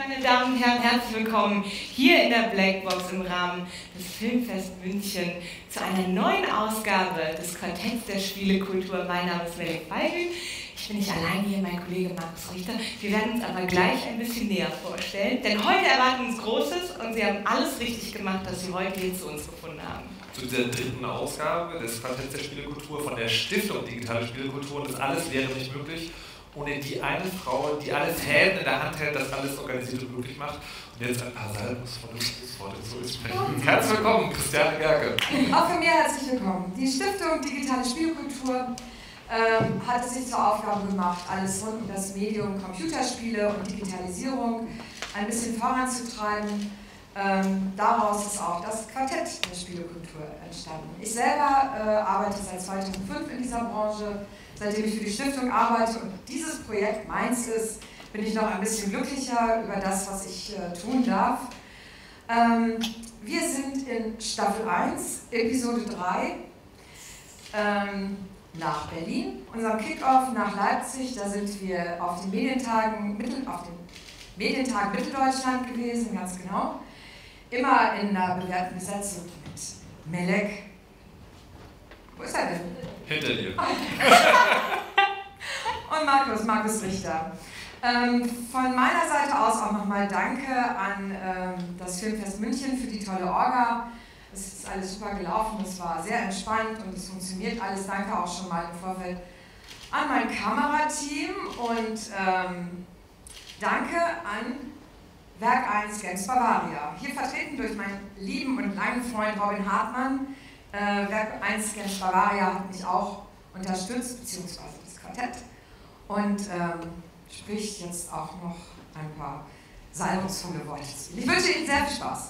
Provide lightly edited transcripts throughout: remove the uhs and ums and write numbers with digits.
meine Damen und Herren, herzlich willkommen hier in der Blackbox im Rahmen des Filmfest München zu einer neuen Ausgabe des Quartetts der Spielekultur. Mein Name ist Melek Weigel. Ich bin nicht alleine hier, mein Kollege Markus Richter. Wir werden uns aber gleich ein bisschen näher vorstellen, denn heute erwarten uns Großes und Sie haben alles richtig gemacht, dass Sie heute hier zu uns gefunden haben. Zu dieser dritten Ausgabe des Quartetts der Spielekultur von der Stiftung Digitale Spielekultur. Und das alles wäre nicht möglich ohne die eine Frau, die alle Fäden in der Hand hält, das alles organisiert und möglich macht. Und jetzt ein paar salbungsvolle Schlussworte zu sprechen. Herzlich willkommen, Christiane Gerke. Auch von mir herzlich willkommen. Die Stiftung Digitale Spielekultur hat es sich zur Aufgabe gemacht, alles rund um das Medium Computerspiele und Digitalisierung ein bisschen voranzutreiben. Daraus ist auch das Quartett der Spielekultur entstanden. Ich selber arbeite seit 2005 in dieser Branche. Seitdem ich für die Stiftung arbeite und dieses Projekt meins ist, bin ich noch ein bisschen glücklicher über das, was ich tun darf. Wir sind in Staffel 1, Episode 3, nach Berlin, unserem Kickoff nach Leipzig. Da sind wir auf den Medientagen Mitteldeutschland gewesen, ganz genau. Immer in einer bewährten Besetzung mit Melek. Wo ist er denn? Hinter dir. Und Markus Richter. Von meiner Seite aus auch nochmal Danke an das Filmfest München für die tolle Orga. Es ist alles super gelaufen, es war sehr entspannt und es funktioniert alles. Danke auch schon mal im Vorfeld an mein Kamerateam und danke an Werk 1 Games Bavaria. Hier vertreten durch meinen lieben und langen Freund Robin Hartmann. Werk 1 Games Bavaria hat mich auch unterstützt, beziehungsweise das Quartett. Und spricht jetzt auch noch ein paar salbungsvolle Worte zu Ihnen. Ich wünsche Ihnen sehr viel Spaß.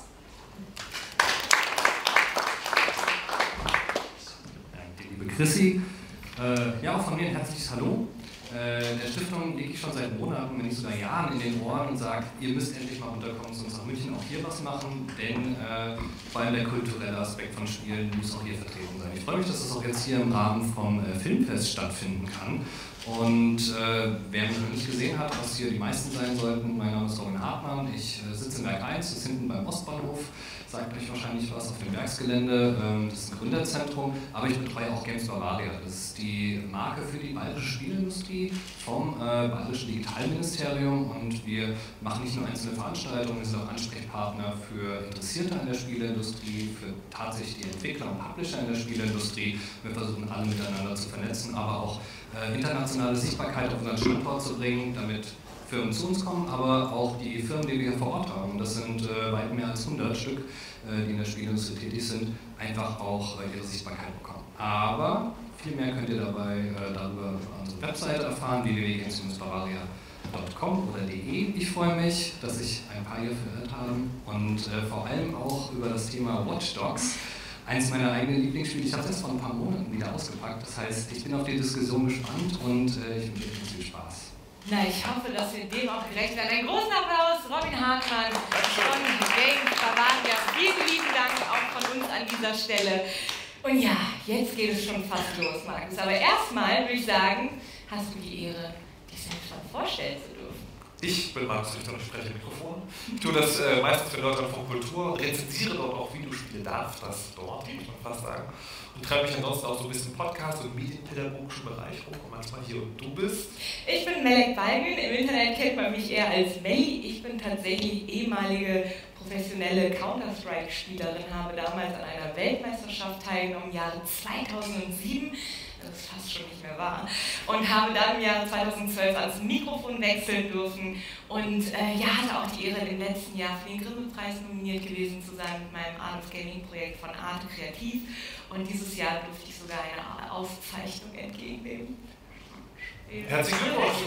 Danke, liebe Chrissy. Ja, auch von mir ein herzliches Hallo. Der Stiftung liege ich schon seit Monaten, wenn nicht sogar Jahren in den Ohren und sage, ihr müsst endlich mal runterkommen zu uns nach München, auch hier was machen, denn vor allem der kulturelle Aspekt von Spielen muss auch hier vertreten sein. Ich freue mich, dass das auch jetzt hier im Rahmen vom Filmfest stattfinden kann. Und wer mich noch nicht gesehen hat, was hier die meisten sein sollten, mein Name ist Robin Hartmann, ich sitze in Werk 1, das ist hinten beim Ostbahnhof, sagt euch wahrscheinlich was auf dem Werksgelände, das ist ein Gründerzentrum, aber ich betreue auch Games Bavaria, das ist die Marke für die bayerische Spielindustrie vom Bayerischen Digitalministerium und wir machen nicht nur einzelne Veranstaltungen, wir sind auch Ansprechpartner für Interessierte an der Spieleindustrie, für tatsächlich die Entwickler und Publisher in der Spieleindustrie. Wir versuchen alle miteinander zu vernetzen, aber auch internationale Sichtbarkeit auf unseren Standort zu bringen, damit Firmen zu uns kommen, aber auch die Firmen, die wir hier vor Ort haben, das sind weit mehr als 100 Stück, die in der Spielindustrie tätig sind, einfach auch ihre Sichtbarkeit bekommen. Aber viel mehr könnt ihr dabei darüber auf unserer Webseite erfahren, www.games-bavaria.com oder .de. Ich freue mich, dass sich ein paar hier verirrt haben und vor allem auch über das Thema Watch Dogs. Eins meiner eigenen Lieblingsspiele, ich habe es jetzt vor ein paar Monaten wieder ausgepackt, das heißt, ich bin auf die Diskussion gespannt und ich wünsche euch viel Spaß. Na, ich hoffe, dass wir dem auch gerecht werden. Einen großen Applaus, Robin Hartmann von Games Bavaria. Vielen lieben Dank auch von uns an dieser Stelle. Und ja, jetzt geht es schon fast los, Markus. Aber erstmal würde ich sagen, hast du die Ehre, dich selbst mal vorstellen zu dürfen. Ich bin Markus Richter und spreche Mikrofon. Ich tue das meistens für Deutschlandfunk Kultur und rezensiere dort auch Videospiele, darf das dort, muss man fast sagen. Und treibe mich ansonsten auch so ein bisschen Podcast- und medienpädagogischen Bereich rum und manchmal hier und du bist. Ich bin Melek Weigel, im Internet kennt man mich eher als Melli. Ich bin tatsächlich ehemalige professionelle Counter-Strike-Spielerin, habe damals an einer Weltmeisterschaft teilgenommen im Jahre 2007. Das ist fast schon nicht mehr wahr. Und habe dann im Jahre 2012 ans Mikrofon wechseln dürfen und hatte auch die Ehre, im letzten Jahr für den Grimme-Preis nominiert gewesen zu sein mit meinem Art of Gaming-Projekt von Arte Kreativ. Und dieses Jahr durfte ich sogar eine Auszeichnung entgegennehmen. Herzlichen Glückwunsch!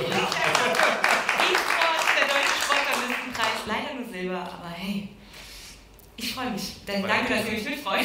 E-Sport, der Deutsche Sportjournalistenpreis, leider nur Silber, aber hey, ich freue mich. Denn danke, dass ihr mich mitfreut.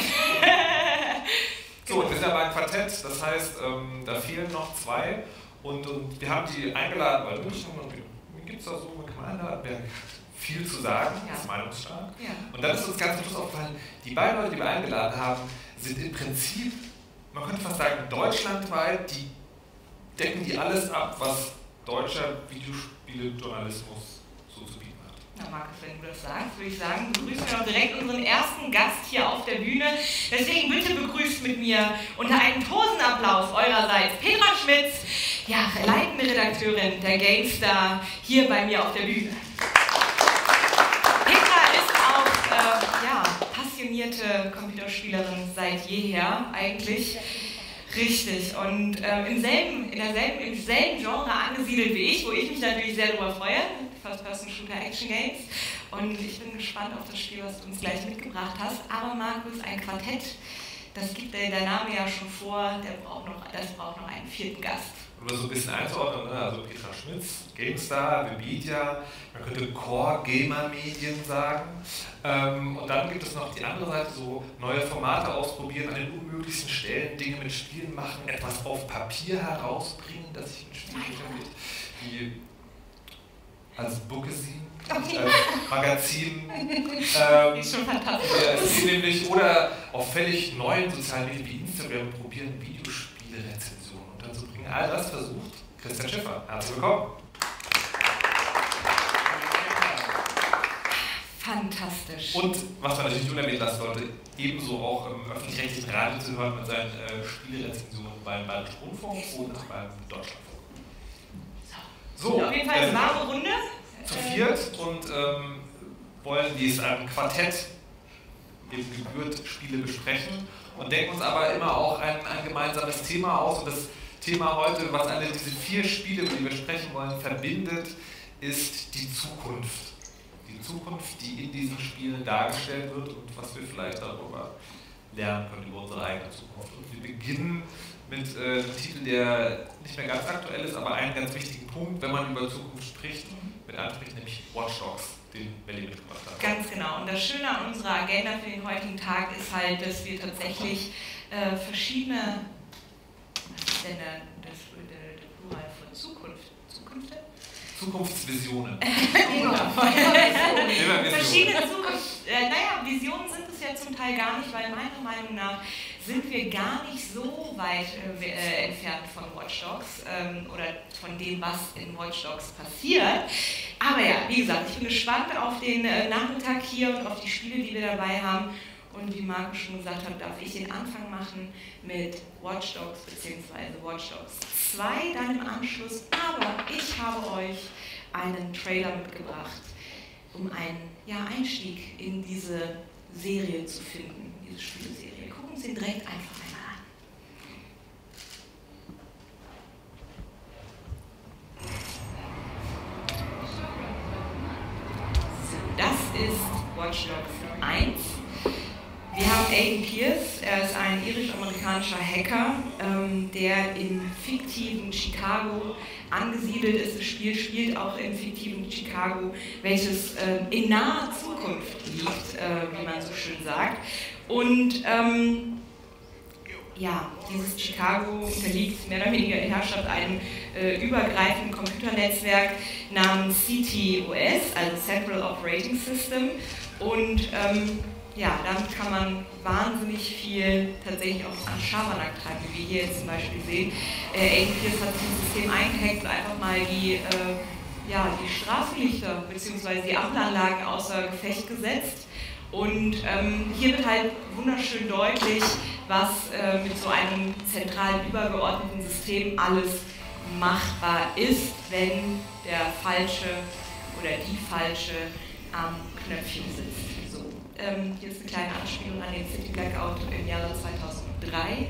So, und wir sind ja beim Quartett, das heißt, da fehlen noch zwei und wir haben die eingeladen bei München und wie gibt es da so, man kann einladen, wer viel zu sagen, das ist meinungsstark. Ja. Und dann ist uns ganz am Schluss aufgefallen, die beiden Leute, die wir eingeladen haben, sind im Prinzip, man könnte fast sagen, deutschlandweit, die decken die alles ab, was deutscher Videospielejournalismus so zu bieten hat. Na Markus, wenn du das sagst, würde ich sagen, begrüßen wir doch direkt unseren ersten Gast hier auf der Bühne. Deswegen bitte begrüßt mit mir unter einem Tosenapplaus eurerseits Petra Schmitz, ja, leitende Redakteurin der GameStar, hier bei mir auf der Bühne. Petra ist auch passionierte Computerspielerin seit jeher eigentlich. Richtig, und im selben Genre angesiedelt wie ich, wo ich mich natürlich sehr darüber freue, First-Person-Shooter-Action-Games. Und ich bin gespannt auf das Spiel, was du uns gleich mitgebracht hast. Aber Markus, ein Quartett, das gibt der Name ja schon vor, das braucht noch einen vierten Gast. Um das so ein bisschen einzuordnen, ne? Also Petra Schmitz, GameStar, Webedia, man könnte Core Gamer Medien sagen. Und dann gibt es noch die andere Seite, so neue Formate ausprobieren, an den unmöglichsten Stellen Dinge mit Spielen machen, etwas auf Papier herausbringen, das sich mit Spielen beschäftigt, wie als Bookazine, als Magazin, Ist schon fantastisch. nämlich, oder auf völlig neuen sozialen Medien wie Instagram probieren, Videospiele-Rezensionen und dann zu bringen. All das versucht Christian Schiffer. Herzlich willkommen. Fantastisch. Und was man natürlich nicht unerwähnt lassen sollte, ebenso auch im öffentlich-rechtlichen Radio zu hören mit seinen Spielerezensionen beim Bayerischen Rundfunk und beim Deutschlandfunk. So, auf jeden Fall eine warme Runde. Zu viert und wollen dieses Quartett eben gebührt Spiele besprechen und denken uns aber immer auch ein gemeinsames Thema aus. Und das Thema heute, was alle diese 4 Spiele, über die wir sprechen wollen, verbindet, ist die Zukunft. Die Zukunft, die in diesen Spielen dargestellt wird und was wir vielleicht darüber lernen können, über unsere eigene Zukunft. Und wir beginnen mit einem Titel, der nicht mehr ganz aktuell ist, aber einen ganz wichtigen Punkt, wenn man über Zukunft spricht, mit anspricht, nämlich Watch Dogs, den Melli mitgebracht hat. Ganz genau. Und das Schöne an unserer Agenda für den heutigen Tag ist halt, dass wir tatsächlich verschiedene, was ist denn der Plural von Zukunft? Zukünfte? Zukunftsvisionen. Verschiedene Visionen sind es ja zum Teil gar nicht, weil meiner Meinung nach sind wir gar nicht so weit entfernt von Watch Dogs oder von dem, was in Watch Dogs passiert. Aber ja, wie gesagt, ich bin gespannt auf den Nachmittag hier und auf die Spiele, die wir dabei haben. Und wie Marco schon gesagt hat, darf ich den Anfang machen mit Watch Dogs bzw. Watch Dogs 2 dann im Anschluss. Aber ich habe euch einen Trailer mitgebracht, um einen Einstieg in diese Serie zu finden, diese Spieleserie. Wir gucken uns den direkt einfach einmal an. So, das ist Watch Dogs 1. Wir haben Aiden Pearce, er ist ein irisch-amerikanischer Hacker, der im fiktiven Chicago angesiedelt ist. Das Spiel spielt auch im fiktiven Chicago, welches in naher Zukunft liegt, wie man so schön sagt. Und dieses Chicago unterliegt mehr oder weniger in Herrschaft einem übergreifenden Computernetzwerk namens CTOS, also Central Operating System. Und damit kann man wahnsinnig viel tatsächlich auch an Schabernack treiben, wie wir hier jetzt zum Beispiel sehen. Aiden Pearce hat sich ins System eingehackt und einfach mal die Straßenlichter bzw. die Ampelanlagen außer Gefecht gesetzt. Und hier wird halt wunderschön deutlich, was mit so einem zentralen übergeordneten System alles machbar ist, wenn der Falsche oder die Falsche am Knöpfchen sitzt. Hier ist eine kleine Anspielung an den City Blackout im Jahre 2003.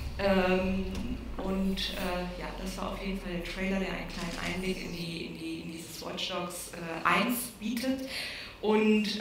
Das war auf jeden Fall der Trailer, der einen kleinen Einblick in dieses Watch Dogs 1 bietet. Und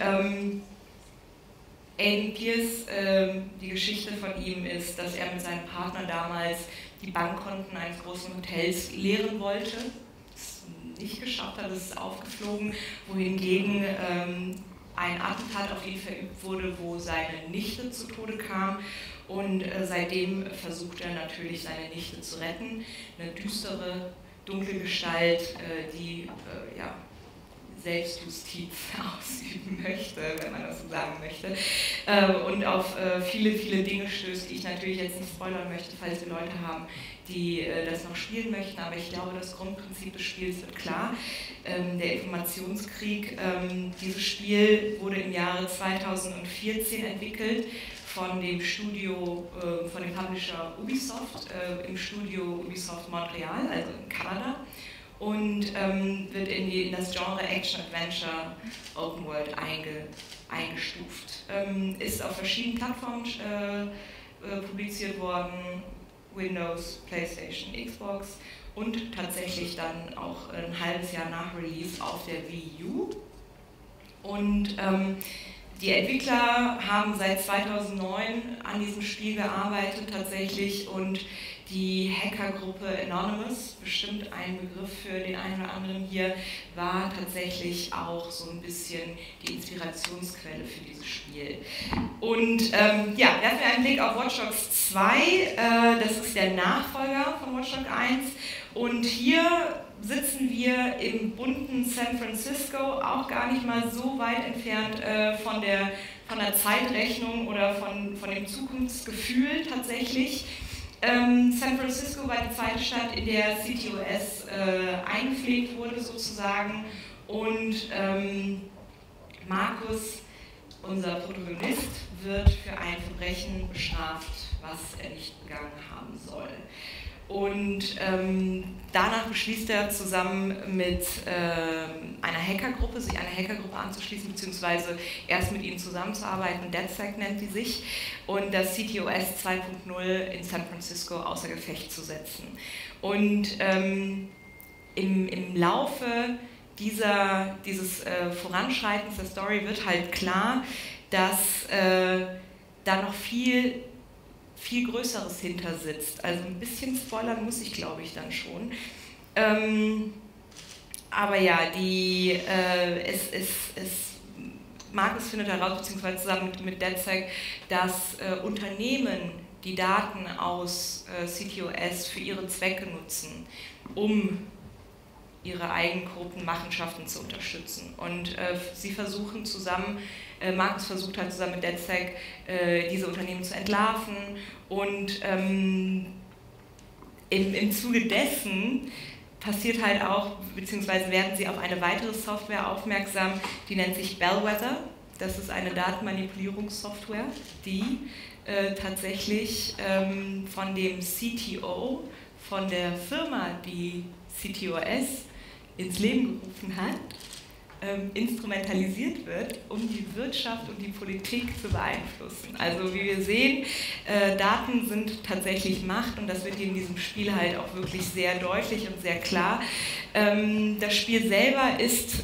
Aiden Pearce, die Geschichte von ihm ist, dass er mit seinem Partner damals die Bankkonten eines großen Hotels leeren wollte. Es nicht geschafft hat, es ist aufgeflogen, wohingegen ein Attentat auf ihn verübt wurde, wo seine Nichte zu Tode kam. Und seitdem versucht er natürlich, seine Nichte zu retten. Eine düstere, dunkle Gestalt, die Selbstjustiz ausüben möchte, wenn man das so sagen möchte, und auf viele, viele Dinge stößt, die ich natürlich jetzt nicht spoilern möchte, falls wir Leute haben, die das noch spielen möchten, aber ich glaube, das Grundprinzip des Spiels wird klar. Der Informationskrieg, dieses Spiel wurde im Jahre 2014 entwickelt von dem Studio, von dem Publisher Ubisoft, im Studio Ubisoft Montreal, also in Kanada, und wird in das Genre Action-Adventure Open World eingestuft. Ist auf verschiedenen Plattformen publiziert worden, Windows, PlayStation, Xbox und tatsächlich dann auch ein halbes Jahr nach Release auf der Wii U. Und die Entwickler haben seit 2009 an diesem Spiel gearbeitet tatsächlich, und die Hackergruppe Anonymous, bestimmt ein Begriff für den einen oder anderen hier, war tatsächlich auch so ein bisschen die Inspirationsquelle für dieses Spiel. Und werfen wir einen Blick auf Watch Dogs 2, das ist der Nachfolger von Watch Dogs 1, und hier sitzen wir im bunten San Francisco, auch gar nicht mal so weit entfernt von der Zeitrechnung oder von dem Zukunftsgefühl tatsächlich. San Francisco war die zweite Stadt, in der CTOS eingepflegt wurde sozusagen, und Markus, unser Protagonist, wird für ein Verbrechen bestraft, was er nicht begangen haben soll. Und danach beschließt er zusammen mit einer Hackergruppe, sich einer Hackergruppe anzuschließen, beziehungsweise erst mit ihnen zusammenzuarbeiten. DedSec nennt die sich, und das CTOS 2.0 in San Francisco außer Gefecht zu setzen. Und im Laufe dieses Voranschreitens der Story wird halt klar, dass da noch viel Größeres hinter sitzt. Also ein bisschen spoilern muss ich, glaube ich, dann schon. Aber ja, Markus findet heraus, beziehungsweise zusammen mit DedSec, dass Unternehmen die Daten aus CTOS für ihre Zwecke nutzen, um ihre eigenen korrupten Machenschaften zu unterstützen. Und sie versuchen zusammen, Markus versucht halt zusammen mit DedSec, diese Unternehmen zu entlarven, und im Zuge dessen passiert halt auch, beziehungsweise werden sie auf eine weitere Software aufmerksam, die nennt sich Bellwether. Das ist eine Datenmanipulierungssoftware, die tatsächlich von dem CTO, von der Firma, die CTOS ins Leben gerufen hat, instrumentalisiert wird, um die Wirtschaft und die Politik zu beeinflussen. Also wie wir sehen, Daten sind tatsächlich Macht, und das wird in diesem Spiel halt auch wirklich sehr deutlich und sehr klar. Das Spiel selber ist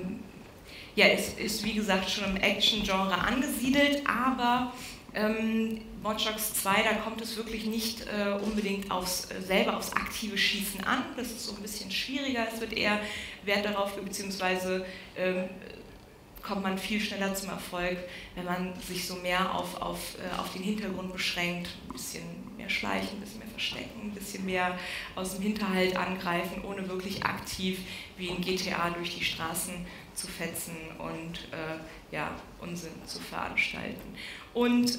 wie gesagt schon im Action-Genre angesiedelt, aber Watch Dogs 2, da kommt es wirklich nicht unbedingt selber aufs aktive Schießen an. Das ist so ein bisschen schwieriger. Es wird eher Wert darauf, beziehungsweise kommt man viel schneller zum Erfolg, wenn man sich so mehr auf den Hintergrund beschränkt. Ein bisschen mehr schleichen, ein bisschen mehr verstecken, ein bisschen mehr aus dem Hinterhalt angreifen, ohne wirklich aktiv wie in GTA durch die Straßen zu fetzen und Unsinn zu veranstalten. Und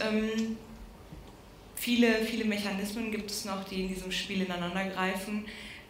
viele Mechanismen gibt es noch, die in diesem Spiel ineinandergreifen,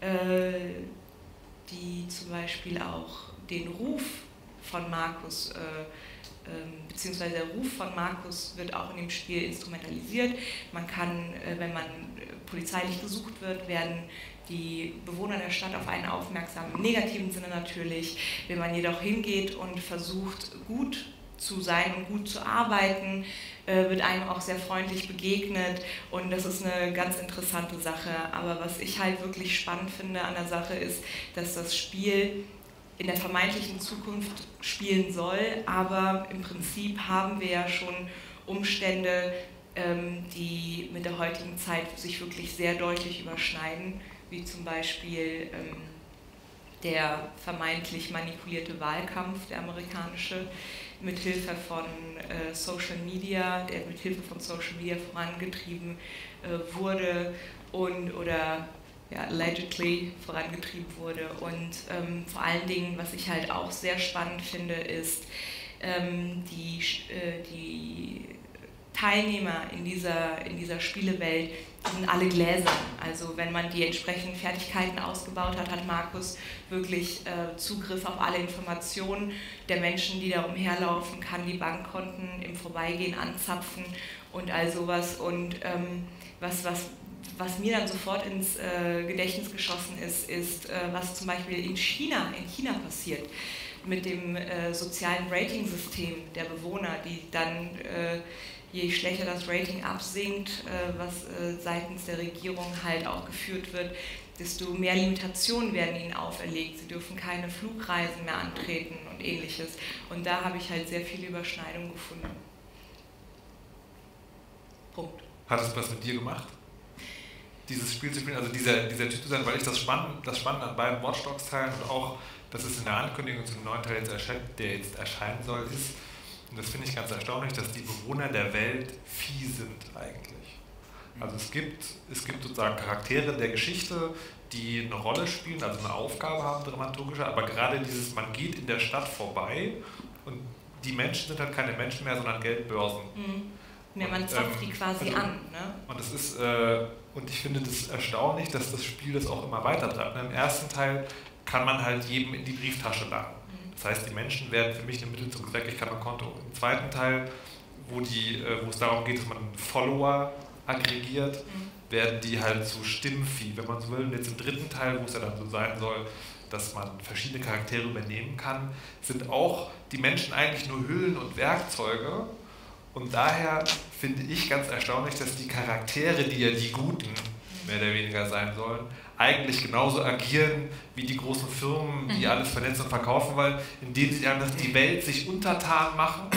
die zum Beispiel auch den Ruf von Markus, beziehungsweise der Ruf von Markus wird auch in dem Spiel instrumentalisiert. Man kann, wenn man polizeilich gesucht wird, werden die Bewohner der Stadt auf einen aufmerksam, im negativen Sinne natürlich. Wenn man jedoch hingeht und versucht, gut zu sein und gut zu arbeiten, wird einem auch sehr freundlich begegnet, und das ist eine ganz interessante Sache. Aber was ich halt wirklich spannend finde an der Sache ist, dass das Spiel in der vermeintlichen Zukunft spielen soll, aber im Prinzip haben wir ja schon Umstände, die mit der heutigen Zeit sich wirklich sehr deutlich überschneiden, wie zum Beispiel der vermeintlich manipulierte Wahlkampf, der amerikanische, mithilfe von Social Media, der mithilfe von Social Media vorangetrieben wurde, oder allegedly vorangetrieben wurde. Und vor allen Dingen, was ich halt auch sehr spannend finde, ist die Teilnehmer in dieser Spielewelt sind alle gläsern. Also wenn man die entsprechenden Fertigkeiten ausgebaut hat, hat Markus wirklich Zugriff auf alle Informationen der Menschen, die da umherlaufen, kann die Bankkonten im Vorbeigehen anzapfen und all sowas. Und was mir dann sofort ins Gedächtnis geschossen ist, was zum Beispiel in China passiert mit dem sozialen Rating-System der Bewohner, die dann je schlechter das Rating absinkt, was seitens der Regierung halt auch geführt wird, desto mehr Limitationen werden ihnen auferlegt. Sie dürfen keine Flugreisen mehr antreten und ähnliches. Und da habe ich halt sehr viele Überschneidungen gefunden. Punkt. Hat es was mit dir gemacht? Dieses Spiel zu spielen, also dieser Typ zu sein, weil ich das Spannende an beiden Watch Dogs Teilen und auch, dass es in der Ankündigung zum neuen Teil der jetzt erscheinen soll, ist, und das finde ich ganz erstaunlich, dass die Bewohner der Welt vieh sind eigentlich. Also es gibt sozusagen Charaktere der Geschichte, die eine Rolle spielen, also eine Aufgabe haben, dramaturgische, aber gerade dieses, man geht in der Stadt vorbei und die Menschen sind halt keine Menschen mehr, sondern Geldbörsen. Ja, man zapft die quasi an. Ne? Und das ist, und ich finde das erstaunlich, dass das Spiel das auch immer weiter treibt. Im ersten Teil kann man halt jedem in die Brieftasche laden. Das heißt, die Menschen werden für mich ein Mittel zum Zweck, ich kann mein Konto. Im zweiten Teil, wo es darum geht, dass man Follower aggregiert, werden die halt zu Stimmvieh, wenn man so will. Und jetzt im dritten Teil, wo es ja dann so sein soll, dass man verschiedene Charaktere übernehmen kann, sind auch die Menschen eigentlich nur Hüllen und Werkzeuge. Und daher finde ich ganz erstaunlich, dass die Charaktere, die ja die Guten mehr oder weniger sein sollen, eigentlich genauso agieren wie die großen Firmen, die alles vernetzen und verkaufen wollen, indem sie einfach die Welt sich untertan machen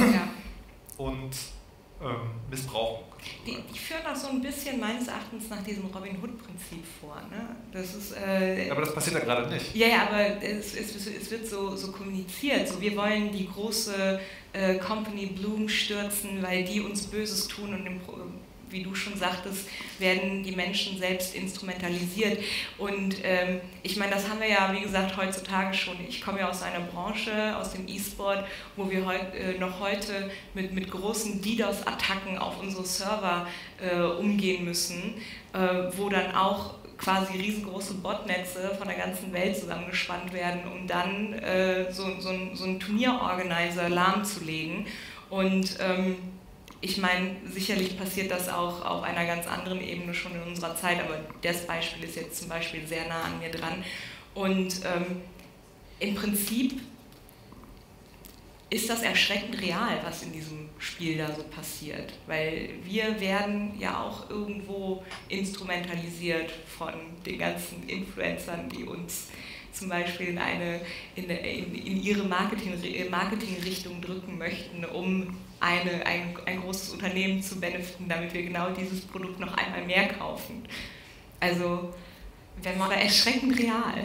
und missbrauchen. Die führen auch so ein bisschen meines Erachtens nach diesem Robin Hood-Prinzip vor. Ne? Das ist, aber das passiert ja gerade nicht. Ja, aber es wird so kommuniziert. So, wir wollen die große Company Bloom stürzen, weil die uns Böses tun und wie du schon sagtest, werden die Menschen selbst instrumentalisiert. Und ich meine, das haben wir ja, wie gesagt, heutzutage schon. Ich komme ja aus einer Branche, aus dem E-Sport, wo wir noch heute mit großen DDoS-Attacken auf unsere Server umgehen müssen, wo dann auch quasi riesengroße Botnetze von der ganzen Welt zusammengespannt werden, um dann so einen Turnierorganizer lahmzulegen. Und ich meine, sicherlich passiert das auch auf einer ganz anderen Ebene schon in unserer Zeit, aber das Beispiel ist jetzt zum Beispiel sehr nah an mir dran. Und im Prinzip ist das erschreckend real, was in diesem Spiel da so passiert, weil wir werden ja auch irgendwo instrumentalisiert von den ganzen Influencern, die uns zum Beispiel in ihre Marketingrichtung drücken möchten, um ein großes Unternehmen zu benefiten, damit wir genau dieses Produkt noch einmal mehr kaufen. Also, wenn man erschreckend real.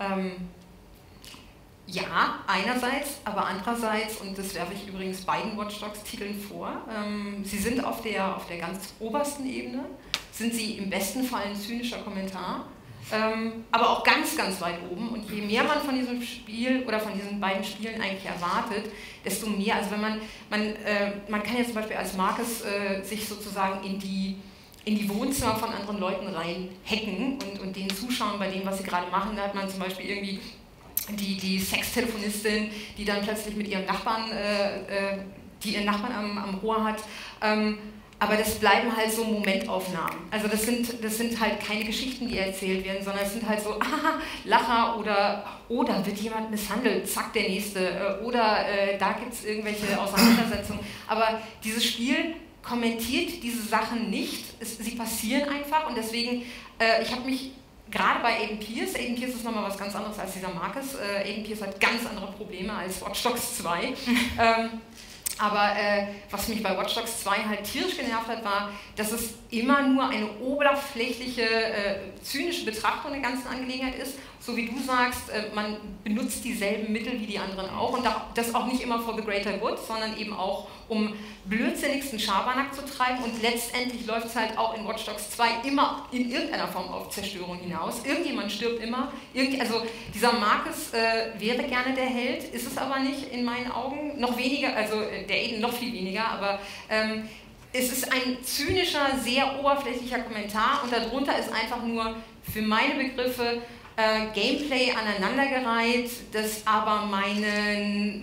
Ja, einerseits, aber andererseits, und das werfe ich übrigens beiden Watch Dogs-Titeln vor, sie sind auf der ganz obersten Ebene, sind sie im besten Fall ein zynischer Kommentar, aber auch ganz, ganz weit oben. Und je mehr man von diesem Spiel oder von diesen beiden Spielen eigentlich erwartet, desto mehr, also wenn man kann ja zum Beispiel als Marcus sich sozusagen in die Wohnzimmer von anderen Leuten rein hacken und denen zuschauen bei dem, was sie gerade machen. Da hat man zum Beispiel irgendwie die Sextelefonistin, die dann plötzlich mit ihrem Nachbarn, die ihren Nachbarn am Rohr hat. Aber das bleiben halt so Momentaufnahmen. Also das sind halt keine Geschichten, die erzählt werden, sondern es sind halt so Lacher oder wird jemand misshandelt, zack, der Nächste. Oder da gibt es irgendwelche Auseinandersetzungen. Aber dieses Spiel kommentiert diese Sachen nicht. Sie passieren einfach und deswegen, ich habe mich gerade bei Aiden Pearce ist nochmal was ganz anderes als dieser Marcus. Aiden Pearce hat ganz andere Probleme als Watch Dogs 2. Aber was mich bei Watch Dogs 2 halt tierisch genervt hat, war, dass es immer nur eine oberflächliche, zynische Betrachtung der ganzen Angelegenheit ist. So wie du sagst, man benutzt dieselben Mittel wie die anderen auch und das auch nicht immer for the greater good, sondern eben auch um blödsinnigsten Schabernack zu treiben und letztendlich läuft es halt auch in Watch Dogs 2 immer in irgendeiner Form auf Zerstörung hinaus. Irgendjemand stirbt immer. Also dieser Marcus wäre gerne der Held, ist es aber nicht in meinen Augen. Noch weniger, also der Aiden noch viel weniger, aber es ist ein zynischer, sehr oberflächlicher Kommentar und darunter ist einfach nur für meine Begriffe Gameplay aneinandergereiht, das aber meinen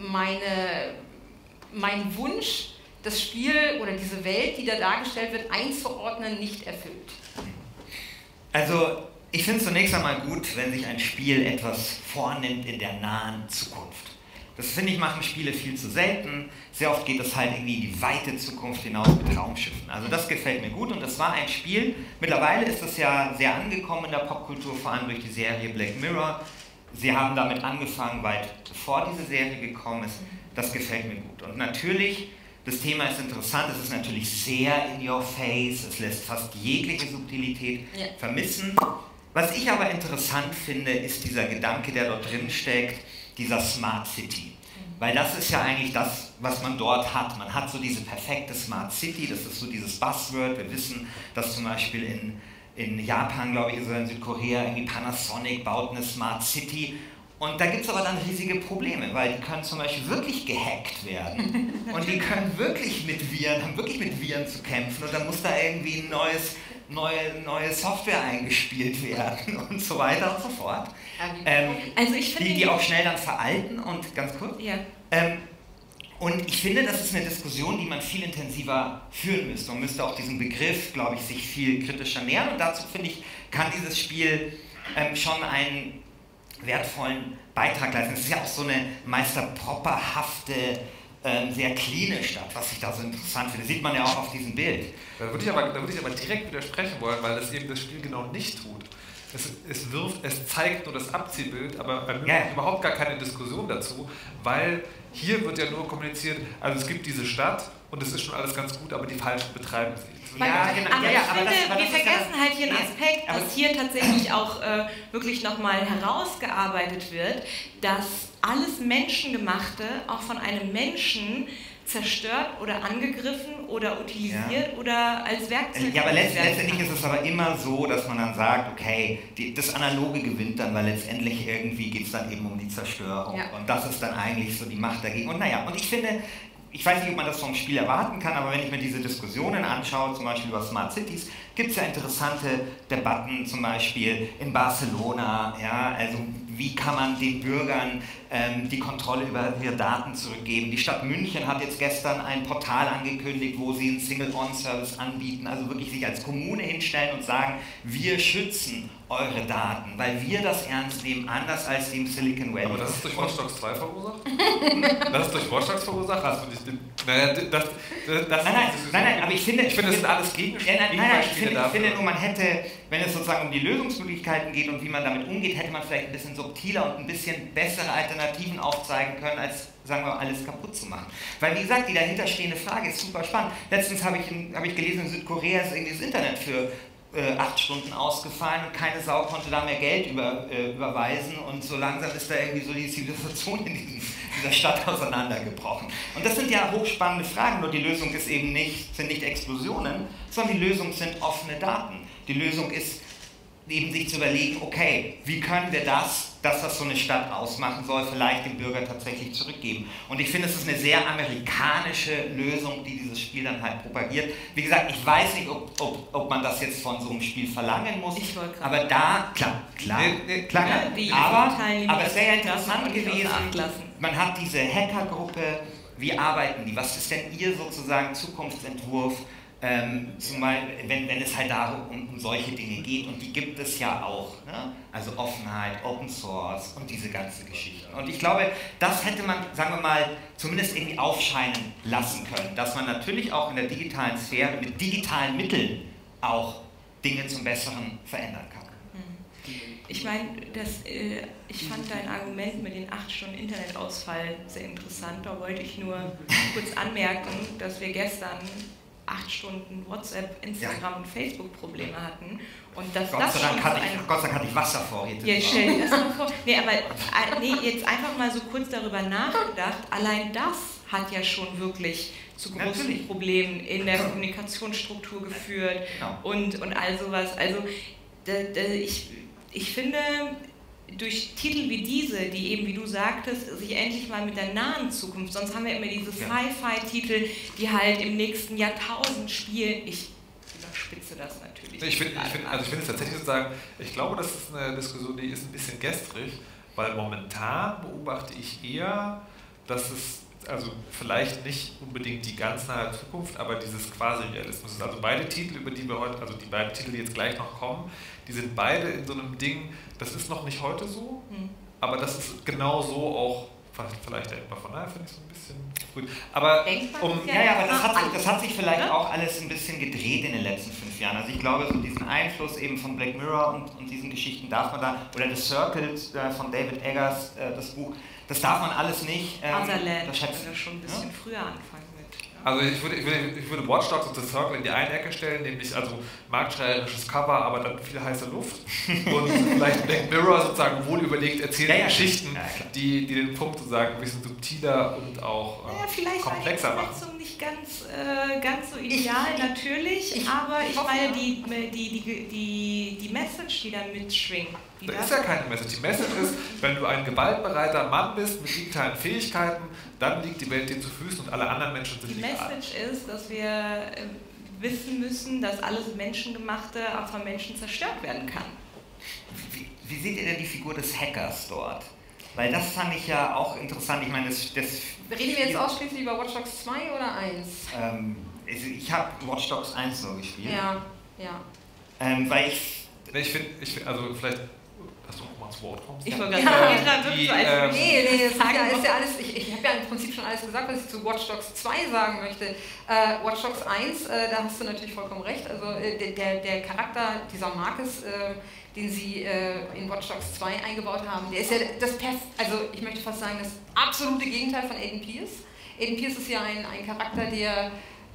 Wunsch, das Spiel oder diese Welt, die da dargestellt wird, einzuordnen, nicht erfüllt. Also, ich finde es zunächst einmal gut, wenn sich ein Spiel etwas vornimmt in der nahen Zukunft. Das, finde ich, machen Spiele viel zu selten. Sehr oft geht es halt irgendwie in die weite Zukunft hinaus mit Raumschiffen. Also das gefällt mir gut und das war ein Spiel, mittlerweile ist das ja sehr angekommen in der Popkultur, vor allem durch die Serie Black Mirror. Sie haben damit angefangen, weit bevor diese Serie gekommen ist. Das gefällt mir gut. Und natürlich, das Thema ist interessant, es ist natürlich sehr in your face, es lässt fast jegliche Subtilität vermissen. Was ich aber interessant finde, ist dieser Gedanke, der dort drin steckt, dieser Smart City. Weil das ist ja eigentlich das, was man dort hat. Man hat so diese perfekte Smart City, das ist so dieses Buzzword. Wir wissen, dass zum Beispiel in Japan, glaube ich, oder in Südkorea, irgendwie Panasonic baut eine Smart City. Und da gibt es aber dann riesige Probleme, weil die können zum Beispiel wirklich gehackt werden. Und die können wirklich mit Viren, haben wirklich mit Viren zu kämpfen. Und dann muss da irgendwie ein neue Software eingespielt werden und so weiter und so fort. Also ich finde die auch schnell dann veralten und ganz kurz. Ja. Und ich finde, das ist eine Diskussion, die man viel intensiver führen müsste. Man müsste auch diesen Begriff, glaube ich, sich viel kritischer nähern. Und dazu, finde ich, kann dieses Spiel schon einen wertvollen Beitrag leisten. Es ist ja auch so eine meisterpropperhafte, sehr cleane Stadt, was ich da so interessant finde. Sieht man ja auch auf diesem Bild. Da würde ich aber direkt widersprechen wollen, weil das eben das Spiel genau nicht tut. Es zeigt nur das Abziehbild, aber ermöglicht überhaupt gar keine Diskussion dazu, weil hier wird ja nur kommuniziert, also es gibt diese Stadt und es ist schon alles ganz gut, aber die Falschen betreiben sie. Ja, genau. Aber ich finde, wir vergessen halt hier einen Aspekt, dass hier tatsächlich auch wirklich nochmal herausgearbeitet wird, dass alles Menschengemachte auch von einem Menschen zerstört oder angegriffen oder utilisiert oder als Werkzeug. Ja, aber letztendlich ist es aber immer so, dass man dann sagt, okay, das Analoge gewinnt dann, weil letztendlich irgendwie geht es dann eben um die Zerstörung. Ja. Und das ist dann eigentlich so die Macht dagegen. Und naja, und ich finde, ich weiß nicht, ob man das vom Spiel erwarten kann, aber wenn ich mir diese Diskussionen anschaue, zum Beispiel über Smart Cities, gibt es ja interessante Debatten, zum Beispiel in Barcelona, ja, also wie kann man den Bürgern die Kontrolle über ihre Daten zurückgeben. Die Stadt München hat jetzt gestern ein Portal angekündigt, wo sie einen Single-On-Service anbieten, also wirklich sich als Kommune hinstellen und sagen, wir schützen eure Daten, weil wir das ernst nehmen, anders als dem Silicon Valley. Aber das ist durch Watch Dogs 2 verursacht? Das ist durch Watch Dogs verursacht? Hast du nicht den... Nein, aber ich finde... das sind alles Gegenspiele. Ich finde nur, man hätte, wenn es sozusagen um die Lösungsmöglichkeiten geht und wie man damit umgeht, hätte man vielleicht ein bisschen subtiler und ein bisschen bessere Alternativen aufzeigen können, als, sagen wir mal, alles kaputt zu machen. Weil, wie gesagt, die dahinterstehende Frage ist super spannend. Letztens habe ich gelesen, in Südkorea ist irgendwie das Internet für 8 Stunden ausgefallen und keine Sau konnte da mehr Geld überweisen und so langsam ist da irgendwie so die Zivilisation in dieser Stadt auseinandergebrochen. Und das sind ja hochspannende Fragen, nur die Lösung ist eben sind nicht Explosionen, sondern die Lösung sind offene Daten. Die Lösung ist eben sich zu überlegen, okay, wie können wir das, was so eine Stadt ausmachen soll, vielleicht dem Bürger tatsächlich zurückgeben. Und ich finde, es ist eine sehr amerikanische Lösung, die dieses Spiel dann halt propagiert. Wie gesagt, ich weiß nicht, ob man das jetzt von so einem Spiel verlangen muss, aber da, klar, aber es wäre ja interessant gewesen, man hat diese Hackergruppe, wie arbeiten die, was ist denn ihr sozusagen Zukunftsentwurf, zumal wenn es halt darum um solche Dinge geht, und die gibt es ja auch, ne? Also Offenheit, Open Source und diese ganze Geschichte. Und ich glaube, das hätte man, sagen wir mal, zumindest irgendwie aufscheinen lassen können, dass man natürlich auch in der digitalen Sphäre mit digitalen Mitteln auch Dinge zum Besseren verändern kann. Ich meine, ich fand dein Argument mit den 8 Stunden Internetausfall sehr interessant. Da wollte ich nur kurz anmerken, dass wir gestern 8 Stunden WhatsApp, Instagram und Facebook-Probleme hatten. Und dass Gott sei Dank hatte ich Wasser vor. Ja, stell dir das mal vor. Nee, aber jetzt einfach mal so kurz darüber nachgedacht. Allein das hat ja schon wirklich zu großen Problemen in der Kommunikationsstruktur geführt und all sowas. Also ich finde, durch Titel wie diese, die eben, wie du sagtest, sich endlich mal mit der nahen Zukunft, sonst haben wir immer diese Sci-Fi-Titel, die halt im nächsten Jahrtausend spielen. Ich überspitze das natürlich. Ich finde es tatsächlich sozusagen, ich glaube, das ist eine Diskussion, die ist ein bisschen gestrig, weil momentan beobachte ich eher, dass es also vielleicht nicht unbedingt die ganz nahe Zukunft, aber dieses Quasi-Realismus ist. Also beide Titel, über die wir heute, also die beiden Titel, die jetzt gleich noch kommen, die sind beide in so einem Ding, das ist noch nicht heute so, aber das ist genau so auch vielleicht denkbar. Von daher finde ich es so ein bisschen gut. Aber aber das hat sich vielleicht auch alles ein bisschen gedreht in den letzten 5 Jahren. Also ich glaube, so diesen Einfluss eben von Black Mirror und diesen Geschichten darf man da, oder The Circle von David Eggers, das Buch, das darf man alles nicht unterschätzen. Schon ein bisschen früher anfangen mit. Ja. Also ich würde Watch Dogs und The Circle in die eine Ecke stellen, nämlich also marktschreierisches Cover, aber dann viel heiße Luft. Und vielleicht Black Mirror sozusagen wohl überlegt erzählte Geschichten, die den Punkt sozusagen ein bisschen subtiler und auch komplexer machen. Vielleicht war die nicht ganz so ideal, natürlich, aber ich meine, die Message, die da mitschwingt. Das ist ja keine Message. Die Message ist, wenn du ein gewaltbereiter Mann bist mit digitalen Fähigkeiten, dann liegt die Welt dir zu Füßen und alle anderen Menschen sind egal. Die Message ist, dass wir wissen müssen, dass alles Menschengemachte auch von Menschen zerstört werden kann. Wie seht ihr denn die Figur des Hackers dort? Weil das fand ich ja auch interessant. Ich meine, Reden wir jetzt ausschließlich über Watch Dogs 2 oder 1? Also ich habe Watch Dogs 1 so gespielt. Ja. Weil ich finde, also vielleicht, dass du auch mal zu Wort kommst. Ich wollte gerade sagen, nee, das ist ja alles, ich habe ja im Prinzip schon alles gesagt, was ich zu Watch Dogs 2 sagen möchte. Watch Dogs 1, da hast du natürlich vollkommen recht, also der Charakter dieser Marcus, den sie in Watch Dogs 2 eingebaut haben, der ist ja also ich möchte fast sagen, das absolute Gegenteil von Aiden Pierce. Aiden Pierce ist ja ein Charakter, der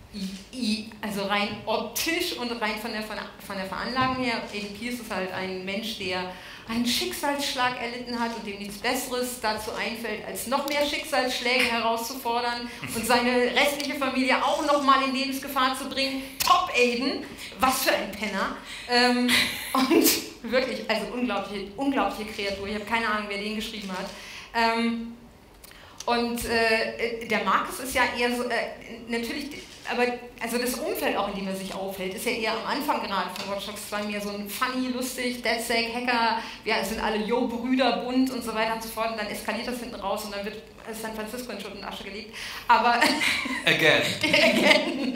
also rein optisch und rein von der Veranlagung her, Aiden Pierce ist halt ein Mensch, der einen Schicksalsschlag erlitten hat und dem nichts Besseres dazu einfällt, als noch mehr Schicksalsschläge herauszufordern und seine restliche Familie auch nochmal in Lebensgefahr zu bringen. Top Aiden, was für ein Penner. Und wirklich, also unglaubliche Kreatur, ich habe keine Ahnung, wer den geschrieben hat. Der Marcus ist ja eher so, natürlich, aber also das Umfeld auch, in dem er sich aufhält, ist ja eher am Anfang gerade von Watch Dogs 2 mehr so ein funny, lustig, DedSec, Hacker, wir sind alle Brüder, bunt und so weiter und so fort und dann eskaliert das hinten raus und dann wird San Francisco in Schutt und Asche gelegt. Aber Again.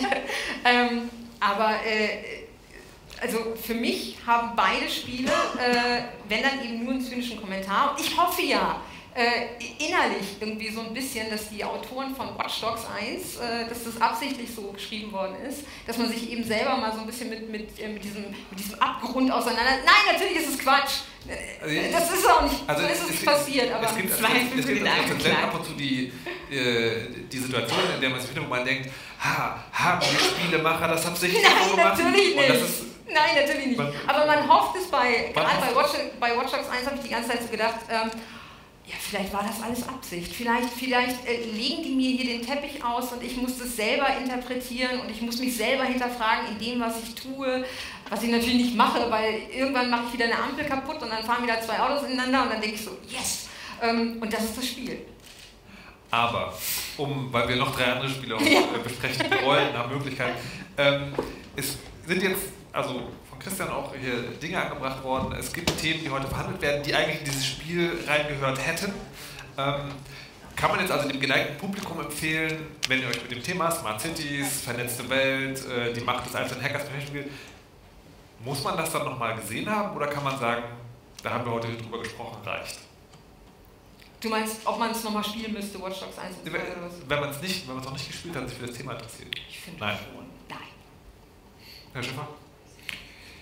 Also für mich haben beide Spiele, wenn dann eben nur einen zynischen Kommentar, und ich hoffe ja, innerlich irgendwie so ein bisschen, dass die Autoren von Watch Dogs 1, dass das absichtlich so geschrieben worden ist, dass man sich eben selber mal so ein bisschen mit diesem Abgrund auseinander... Nein, natürlich ist es Quatsch! Das ist auch nicht, also so ist es nicht passiert, aber... Es gibt ab und zu die Situation, in der man sich findet, wo man denkt, haben die Spielemacher das absichtlich so gemacht? Natürlich nicht! Nein, natürlich nicht. Aber man hofft es gerade bei Watch Dogs 1 habe ich die ganze Zeit so gedacht, ja, vielleicht war das alles Absicht. Vielleicht legen die mir hier den Teppich aus und ich muss das selber interpretieren und ich muss mich selber hinterfragen in dem, was ich tue, was ich natürlich nicht mache, weil irgendwann mache ich wieder eine Ampel kaputt und dann fahren wieder 2 Autos ineinander und dann denke ich so, yes! Und das ist das Spiel. Aber, weil wir noch 3 andere Spiele besprechen wollen, nach Möglichkeit, es sind jetzt, also von Christian auch hier Dinge angebracht worden. Es gibt Themen, die heute verhandelt werden, die eigentlich in dieses Spiel reingehört hätten. Kann man jetzt also dem geneigten Publikum empfehlen, wenn ihr euch mit dem Thema Smart Cities, vernetzte Welt, die Macht des einzelnen Hackers beschäftigt, muss man das dann nochmal gesehen haben oder kann man sagen, da haben wir heute drüber gesprochen, reicht? Du meinst, ob man es nochmal spielen müsste, Watch Dogs 1 und 2 oder was? Wenn man es noch nicht gespielt hat und sich für das Thema interessiert. Ich finde schon, nein. Herr Schäfer?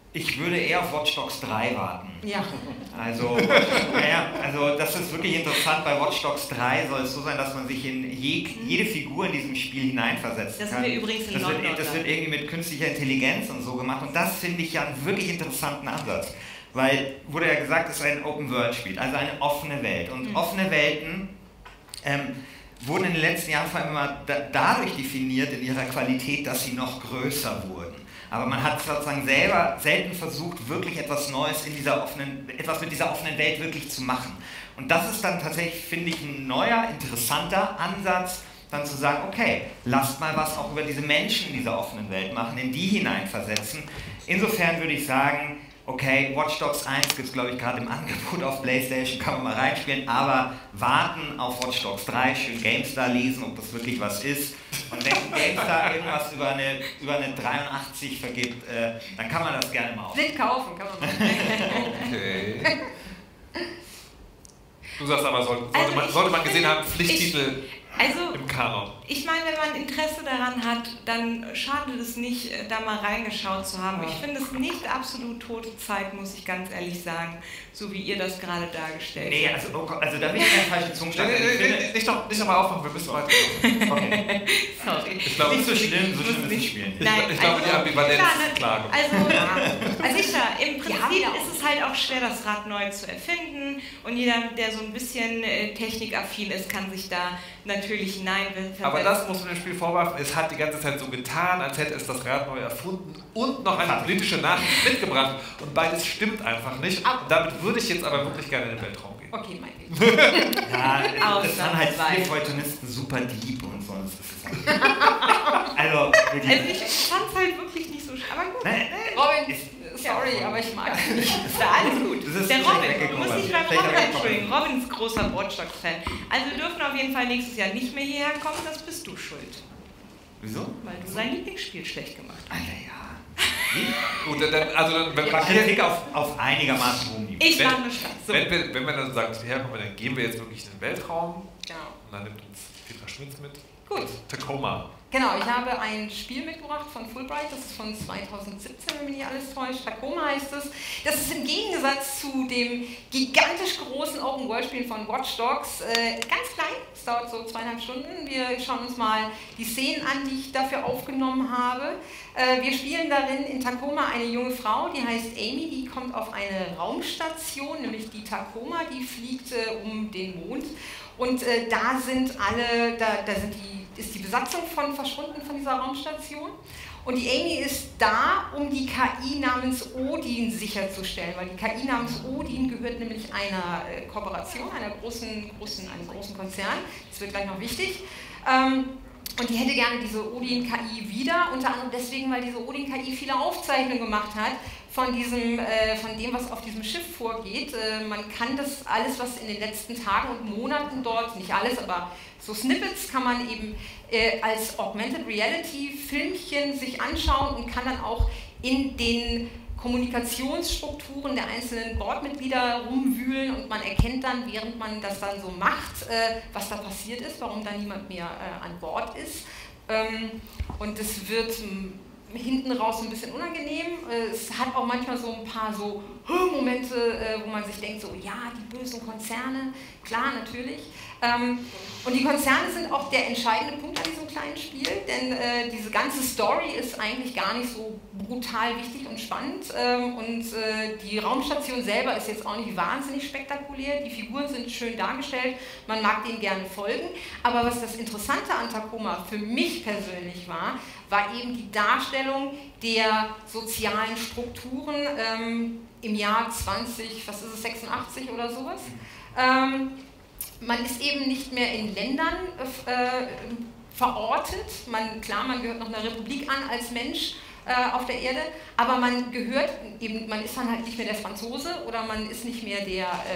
Ich würde eher auf Watch Dogs 3 warten. Ja. Also das ist wirklich interessant. Bei Watch Dogs 3 soll es so sein, dass man sich in jede Figur in diesem Spiel hineinversetzen kann. Das sind wir übrigens in London. Das wird irgendwie mit künstlicher Intelligenz und so gemacht. Und das finde ich ja einen wirklich interessanten Ansatz. Weil, wurde ja gesagt, es ist ein Open-World-Spiel, also eine offene Welt. Und offene Welten wurden in den letzten Jahren vor allem immer dadurch definiert in ihrer Qualität, dass sie noch größer wurden. Aber man hat sozusagen selber selten versucht, wirklich etwas Neues etwas mit dieser offenen Welt wirklich zu machen. Und das ist dann tatsächlich, finde ich, ein neuer, interessanter Ansatz, dann zu sagen, okay, lasst mal was auch über diese Menschen in dieser offenen Welt machen, in die hineinversetzen. Insofern würde ich sagen, okay, Watch Dogs 1 gibt es, glaube ich, gerade im Angebot auf PlayStation, kann man mal reinspielen, aber warten auf Watch Dogs 3, schön GameStar lesen, ob das wirklich was ist. Und wenn GameStar irgendwas über eine 83 vergibt, dann kann man das gerne mal auf. Blind kaufen, kann man mal. Okay. Du sagst aber, sollte man gesehen haben, Pflichttitel im Kanon. Ich meine, wenn man Interesse daran hat, dann schadet es nicht, da mal reingeschaut zu haben. Ich finde es nicht absolut tote Zeit, muss ich ganz ehrlich sagen, so wie ihr das gerade dargestellt habt. Also da bin ich in der falschen Zungenstand. Nicht nochmal aufmachen, wir müssen weiter. Okay. Sorry. Ich glaube, nicht so schlimm ist das Spiel. Ich glaube, die Ambivalenz ist klar geworden. Also im Prinzip ist es halt auch schwer, das Rad neu zu erfinden, und jeder, der so ein bisschen technikaffin ist, kann sich da natürlich hineinversetzen. Aber das muss man dem Spiel vorwerfen, es hat die ganze Zeit so getan, als hätte es das Rad neu erfunden und noch eine politische Nachricht mitgebracht, und beides stimmt einfach nicht. Und damit würde ich jetzt aber wirklich gerne in den Weltraum gehen. Okay, mein Weg. Ja, das waren halt viele Feuilletonisten super deep und so. Also ich fand es halt wirklich nicht so schlimm. Aber gut. Robin, sorry, aber ich mag es nicht. Ist da alles gut. Der Robin, muss ich beim Robin entschuldigen. Robin ist großer Watch Dogs-Fan. Also wir dürfen auf jeden Fall nächstes Jahr nicht mehr hierher kommen, das bist du schuld. Wieso? Weil du sein Lieblingsspiel schlecht gemacht hast. Ja. Gut, wenn man Kritik auf einigermaßen hohem Niveau. Ich war nur Spaß. So. Wenn wir dann sagen, herkommen, dann gehen wir jetzt wirklich in den Weltraum. Genau. Und dann nimmt uns Petra Schmitz mit. Gut. Tacoma. Genau, ich habe ein Spiel mitgebracht von Fulbright, das ist von 2017, wenn mich nicht alles täuscht. Tacoma heißt es. Das ist im Gegensatz zu dem gigantisch großen Open-World-Spiel von Watch Dogs ganz klein. Es dauert so 2,5 Stunden. Wir schauen uns mal die Szenen an, die ich dafür aufgenommen habe. Wir spielen darin in Tacoma eine junge Frau, die heißt Amy, die kommt auf eine Raumstation, nämlich die Tacoma, die fliegt um den Mond. Und da sind alle, ist die Besatzung verschwunden von dieser Raumstation. Und die Amy ist da, um die KI namens Odin sicherzustellen, weil die KI namens Odin gehört nämlich einer Kooperation, einem großen Konzern. Das wird gleich noch wichtig. Und die hätte gerne diese Odin-KI wieder, unter anderem deswegen, weil diese Odin-KI viele Aufzeichnungen gemacht hat von dem, was auf diesem Schiff vorgeht. Man kann das alles, was in den letzten Tagen und Monaten dort, nicht alles, aber so Snippets kann man eben als Augmented Reality Filmchen sich anschauen und kann dann auch in den Kommunikationsstrukturen der einzelnen Bordmitglieder rumwühlen, und man erkennt dann, während man das dann so macht, was da passiert ist, warum da niemand mehr an Bord ist. Und es wird hinten raus ein bisschen unangenehm. Es hat auch manchmal so ein paar so Momente, wo man sich denkt, so ja, die bösen Konzerne, klar, natürlich. Und die Konzerne sind auch der entscheidende Punkt an diesem kleinen Spiel, denn diese ganze Story ist eigentlich gar nicht so brutal wichtig und spannend, und die Raumstation selber ist jetzt auch nicht wahnsinnig spektakulär, die Figuren sind schön dargestellt, man mag denen gerne folgen, aber was das Interessante an Tacoma für mich persönlich war eben die Darstellung der sozialen Strukturen im Jahr 86 oder sowas. Man ist eben nicht mehr in Ländern verortet. Man gehört noch einer Republik an als Mensch auf der Erde, aber man ist dann halt nicht mehr der Franzose oder man ist nicht mehr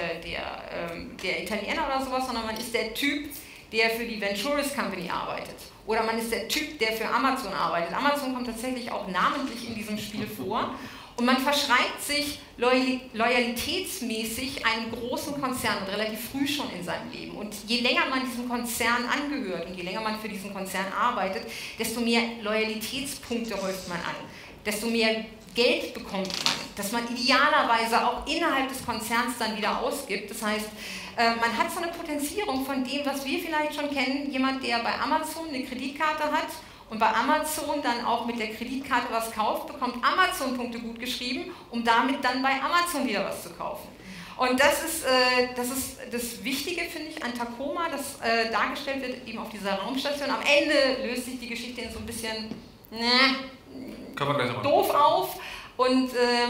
der Italiener oder sowas, sondern man ist der Typ, der für die Venturis Company arbeitet. Oder man ist der Typ, der für Amazon arbeitet. Amazon kommt tatsächlich auch namentlich in diesem Spiel vor. Und man verschreibt sich loyalitätsmäßig einem großen Konzern und relativ früh schon in seinem Leben. Und je länger man diesem Konzern angehört und je länger man für diesen Konzern arbeitet, desto mehr Loyalitätspunkte häuft man an. Desto mehr Geld bekommt man, das man idealerweise auch innerhalb des Konzerns dann wieder ausgibt. Das heißt, man hat so eine Potenzierung von dem, was wir vielleicht schon kennen. Jemand, der bei Amazon eine Kreditkarte hat und bei Amazon dann auch mit der Kreditkarte was kauft, bekommt Amazon-Punkte gut geschrieben, um damit dann bei Amazon wieder was zu kaufen. Und das ist das Wichtige, finde ich, an Tacoma, das dargestellt wird eben auf dieser Raumstation. Am Ende löst sich die Geschichte in so ein bisschen doof auf. Und,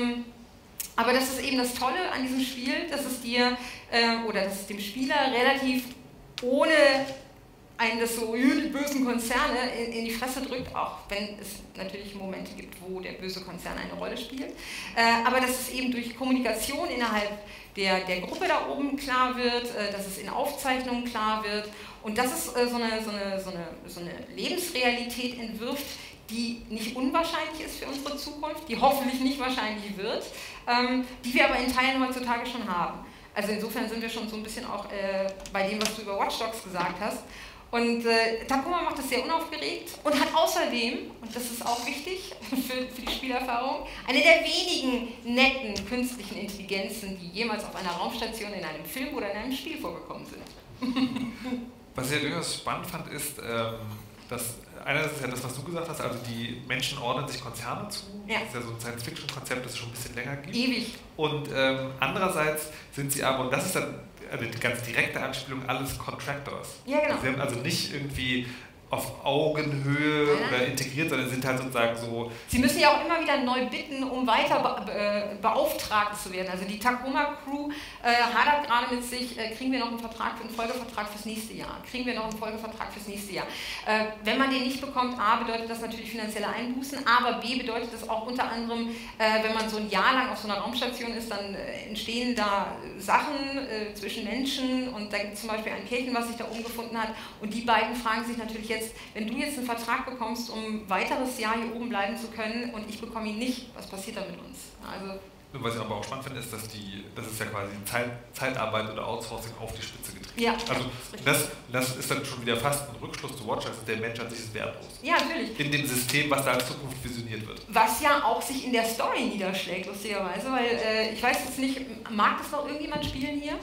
aber das ist eben das Tolle an diesem Spiel, dass es dir oder dass es dem Spieler relativ ohne einen das so die bösen Konzerne in die Fresse drückt, auch wenn es natürlich Momente gibt, wo der böse Konzern eine Rolle spielt. Aber dass es eben durch Kommunikation innerhalb der Gruppe da oben klar wird, dass es in Aufzeichnungen klar wird und dass es so eine Lebensrealität entwirft, die nicht unwahrscheinlich ist für unsere Zukunft, die hoffentlich nicht wahrscheinlich wird, die wir aber in Teilen heutzutage schon haben. Also insofern sind wir schon so ein bisschen auch bei dem, was du über Watch Dogs gesagt hast. Und Tacoma macht das sehr unaufgeregt und hat außerdem, und das ist auch wichtig für die Spielerfahrung, eine der wenigen netten künstlichen Intelligenzen, die jemals auf einer Raumstation in einem Film oder in einem Spiel vorgekommen sind. Was ich ja durchaus spannend fand, ist, dass einerseits ist ja das, was du gesagt hast, also die Menschen ordnen sich Konzerne zu. Ja. Das ist ja so ein Science-Fiction-Konzept, das es schon ein bisschen länger gibt. Ewig. Und andererseits sind sie aber, und das ist dann also die ganz direkte Anspielung, alles Contractors. Ja, genau. Sie haben also nicht irgendwie auf Augenhöhe oder integriert, sondern sind halt sozusagen so... Sie müssen ja auch immer wieder neu bitten, um weiter beauftragt zu werden. Also die Tacoma-Crew hadert gerade mit sich, kriegen wir noch einen Folgevertrag fürs nächste Jahr? Kriegen wir noch einen Folgevertrag fürs nächste Jahr? Wenn man den nicht bekommt, A, bedeutet das natürlich finanzielle Einbußen, aber B, bedeutet das auch unter anderem, wenn man so ein Jahr lang auf so einer Raumstation ist, dann entstehen da Sachen zwischen Menschen und da gibt es zum Beispiel ein Pärchen, was sich da oben gefunden hat und die beiden fragen sich natürlich jetzt, wenn du jetzt einen Vertrag bekommst, um ein weiteres Jahr hier oben bleiben zu können und ich bekomme ihn nicht, was passiert da mit uns? Also was ich aber auch spannend finde, ist, dass es ja quasi Zeitarbeit oder Outsourcing auf die Spitze getrieben. Ja, also das ist dann schon wieder fast ein Rückschluss zu Watch Dogs, der Mensch an sich ist wertlos. Ja, natürlich. In dem System, was da als Zukunft visioniert wird. Was ja auch sich in der Story niederschlägt, lustigerweise, weil ich weiß jetzt nicht, mag das noch irgendjemand spielen hier?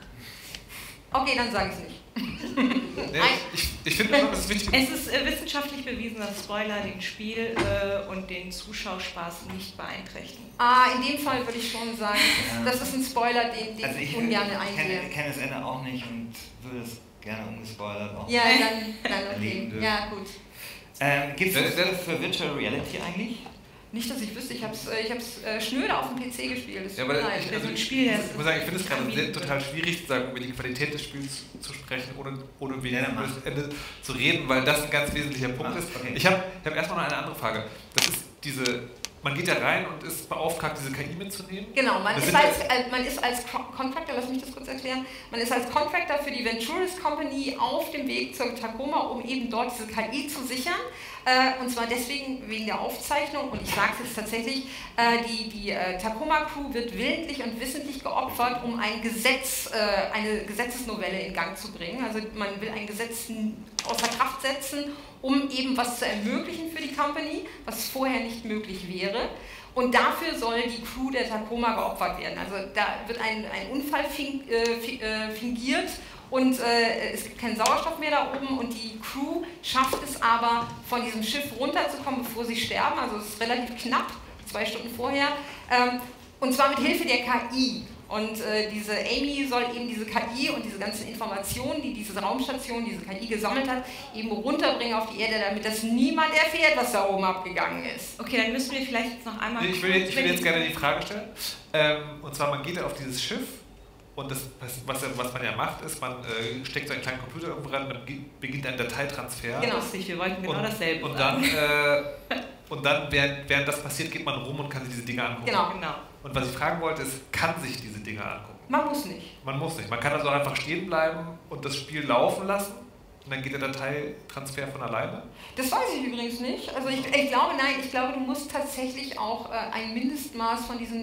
Okay, dann sage ich es nicht. Nee, ich finde schon, das ist wichtig. Es ist wissenschaftlich bewiesen, dass Spoiler den Spiel und den Zuschauerspaß nicht beeinträchtigen. In dem Fall würde ich schon sagen, das ist ein Spoiler, den also ich ungern eingehe. Ich kenne das Ende auch nicht und würde es gerne ungespoilert auch. Ja, dann okay. Ja, gut. Gibt es das für Virtual Reality eigentlich? Nicht, dass ich wüsste, ich hab's schnöde auf dem PC gespielt. Ja, aber ich muss sagen, ich finde es gerade total schwierig, zu sagen, über die Qualität des Spiels zu sprechen, ohne über das Ende zu reden, weil das ein ganz wesentlicher Punkt ist. Okay. Ich hab erstmal noch eine andere Frage. Das ist man geht ja rein und ist beauftragt, diese KI mitzunehmen. Genau, man ist als Contractor, lass mich das kurz erklären, man ist als Contractor für die Venturis Company auf dem Weg zur Tacoma, um eben dort diese KI zu sichern. Und zwar deswegen wegen der Aufzeichnung, und ich sage es jetzt tatsächlich, die Tacoma-Crew wird willentlich und wissentlich geopfert, um eine Gesetzesnovelle in Gang zu bringen. Also man will ein Gesetz außer Kraft setzen, um eben was zu ermöglichen für die Company, was vorher nicht möglich wäre. Und dafür soll die Crew der Tacoma geopfert werden. Also da wird ein Unfall fingiert und es gibt keinen Sauerstoff mehr da oben und die Crew schafft es aber, von diesem Schiff runterzukommen, bevor sie sterben. Also es ist relativ knapp, 2 Stunden vorher. Und zwar mit Hilfe der KI. Und diese Amy soll eben diese KI und diese ganzen Informationen, die diese Raumstation, diese KI gesammelt hat, eben runterbringen auf die Erde, damit das niemand erfährt, was da oben abgegangen ist. Okay, dann müssen wir vielleicht jetzt noch einmal... Ich will jetzt gerne die Frage stellen. Und zwar, man geht auf dieses Schiff und was man ja macht, ist, man steckt so einen kleinen Computer irgendwo rein, man beginnt einen Dateitransfer. Genau, wir wollten genau dasselbe. Und dann, während das passiert, geht man rum und kann sich diese Dinge angucken. Genau. Und was ich fragen wollte, ist, kann sich diese Dinge angucken? Man muss nicht. Man muss nicht. Man kann also einfach stehen bleiben und das Spiel laufen lassen. Und dann geht der Dateitransfer von alleine? Das weiß ich übrigens nicht. Also ich glaube, nein, ich glaube, du musst tatsächlich auch ein Mindestmaß von diesen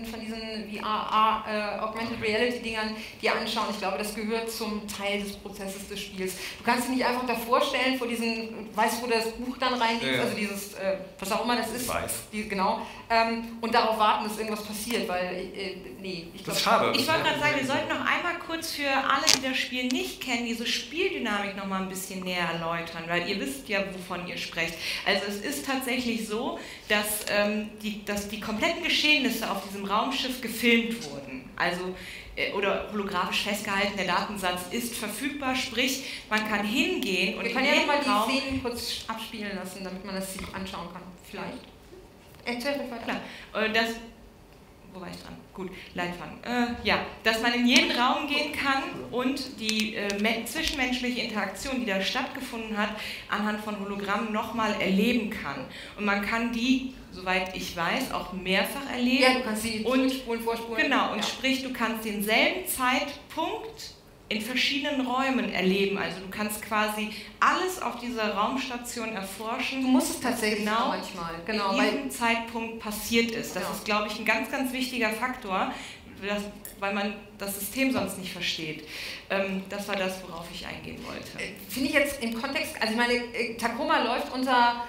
VR, Augmented Reality-Dingern dir anschauen. Ich glaube, das gehört zum Teil des Prozesses des Spiels. Du kannst dich nicht einfach davor stellen, vor diesen, weißt du, wo das Buch dann reinliegt, also dieses, was auch immer das ist, genau, und darauf warten, dass irgendwas passiert, weil, nee, ich glaube... Das ist schade. Ich wollte gerade sagen, wir sollten noch einmal kurz für alle, die das Spiel nicht kennen, diese Spieldynamik noch mal ein bisschen näher erläutern, weil ihr wisst ja, wovon ihr sprecht. Also es ist tatsächlich so, dass die kompletten Geschehnisse auf diesem Raumschiff gefilmt wurden. Also oder holographisch festgehalten, der Datensatz ist verfügbar, sprich, man kann hingehen und... Wir können ja nochmal die Szenen kurz abspielen lassen, damit man das sich anschauen kann, vielleicht. Erzähl mich weiter. Klar. Wo war ich dran? Gut, Leitfaden. Ja, dass man in jeden Raum gehen kann und die zwischenmenschliche Interaktion, die da stattgefunden hat, anhand von Hologrammen nochmal erleben kann. Und man kann die, soweit ich weiß, auch mehrfach erleben. Ja, du kannst sie zurückspulen, vorspulen. Genau, und sprich, du kannst denselben Zeitpunkt in verschiedenen Räumen erleben. Also du kannst quasi alles auf dieser Raumstation erforschen. Du musst es tatsächlich genau manchmal. Genau, in diesem Zeitpunkt passiert ist. Das ist, glaube ich, ein ganz, ganz wichtiger Faktor, weil man das System sonst nicht versteht. Das war das, worauf ich eingehen wollte. Finde ich jetzt im Kontext, also ich meine, Tacoma läuft unter...